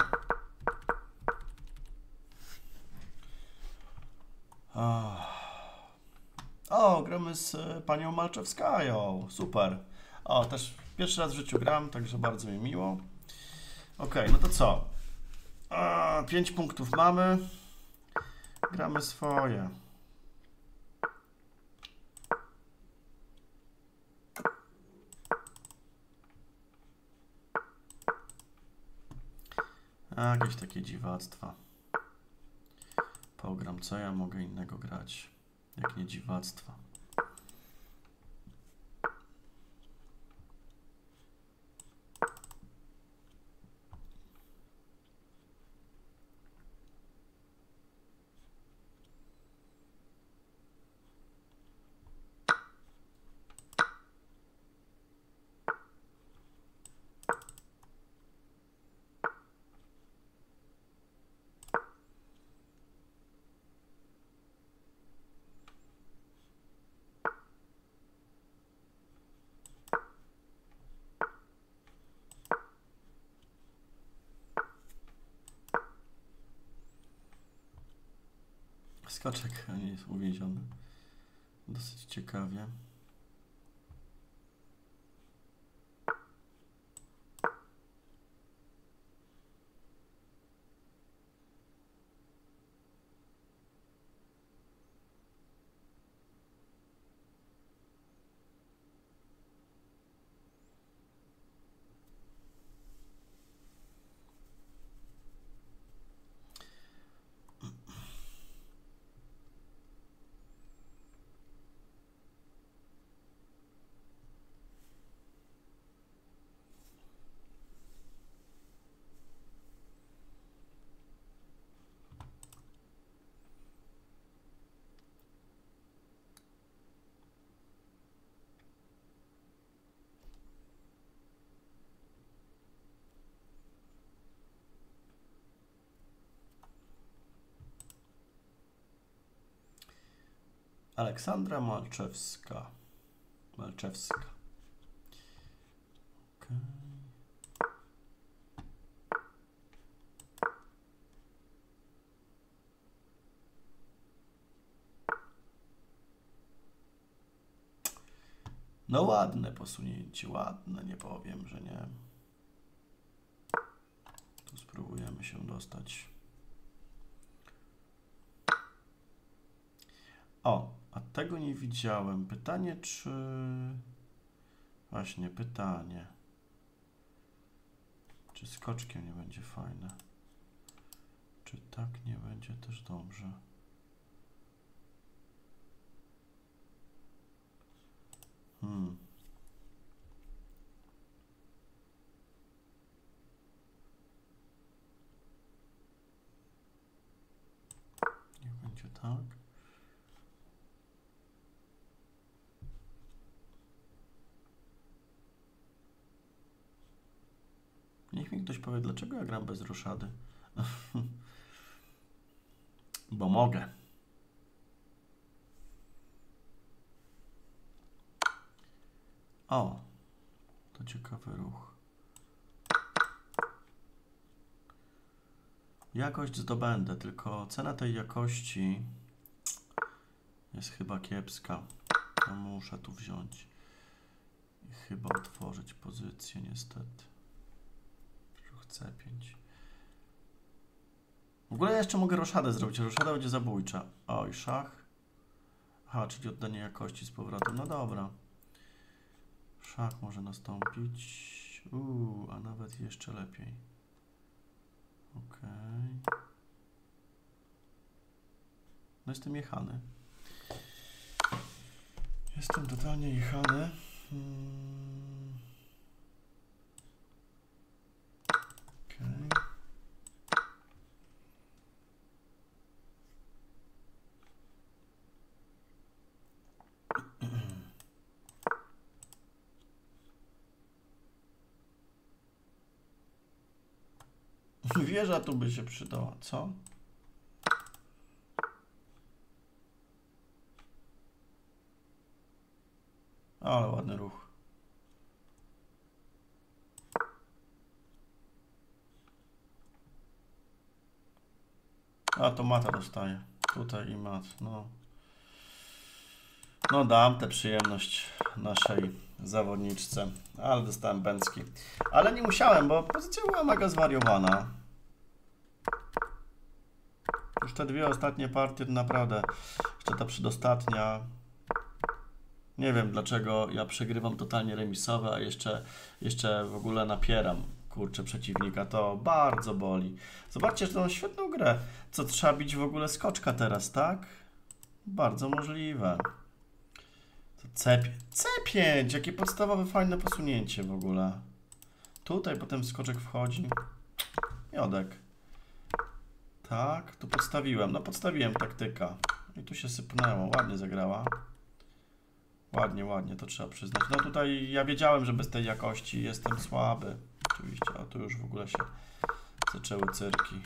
Oh. O, gramy z panią Malczewskają. Super. O, też pierwszy raz w życiu gram, także bardzo mi miło. Ok, no to co? A, pięć punktów mamy. Gramy swoje. A, jakieś takie dziwactwa. Pogram, co ja mogę innego grać, jak nie dziwactwa. Skoczek nie jest uwięziony. Dosyć ciekawie. Aleksandra Malczewska. Malczewska. Okay. No ładne posunięcie, ładne, nie powiem, że nie. Tu spróbujemy się dostać. O, a tego nie widziałem. Pytanie, czy... Właśnie, pytanie. Czy skoczkiem nie będzie fajne? Czy tak nie będzie też dobrze? Hmm. Niech będzie tak. Niech mi ktoś powie, dlaczego ja gram bez roszady. Bo mogę. O, to ciekawy ruch. Jakość zdobędę, tylko cena tej jakości jest chyba kiepska. To muszę tu wziąć i chyba otworzyć pozycję, niestety. Ruch C pięć. W ogóle jeszcze mogę roszadę zrobić. Roszada będzie zabójcza. Oj, szach. Aha, czyli oddanie jakości z powrotem. No dobra. Szach może nastąpić. Uuu, a nawet jeszcze lepiej. Okej. Okay. No jestem jechany. Jestem totalnie jechany. Hmm. Okej. Okay. Wieża tu by się przydała, co? Ale ładny ruch. A to mata dostaje. Tutaj i mat. No. No dam tę przyjemność naszej zawodniczce. Ale dostałem pęcki. Ale nie musiałem, bo pozycja była mega zwariowana. Już te dwie ostatnie partie naprawdę. Jeszcze ta przedostatnia. Nie wiem dlaczego ja przegrywam totalnie remisowe, a jeszcze, jeszcze w ogóle napieram, kurczę, przeciwnika. To bardzo boli. Zobaczcie, że tą świetną grę. Co trzeba bić w ogóle skoczka teraz, tak? Bardzo możliwe. To C pięć. Jakie podstawowe, fajne posunięcie w ogóle. Tutaj potem skoczek wchodzi. Miodek. Tak, tu podstawiłem. No podstawiłem taktyka. I tu się sypnęło. Ładnie zagrała. Ładnie, ładnie, to trzeba przyznać. No tutaj ja wiedziałem, że bez tej jakości jestem słaby. Oczywiście, a tu już w ogóle się zaczęły cyrki.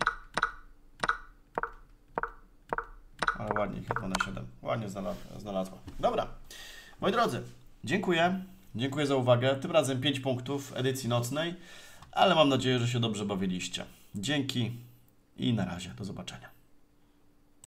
Ale ładnie, chyba na siedem. Ładnie znalazła. Dobra, moi drodzy, dziękuję. Dziękuję za uwagę. Tym razem pięć punktów edycji nocnej, ale mam nadzieję, że się dobrze bawiliście. Dzięki i na razie. Do zobaczenia.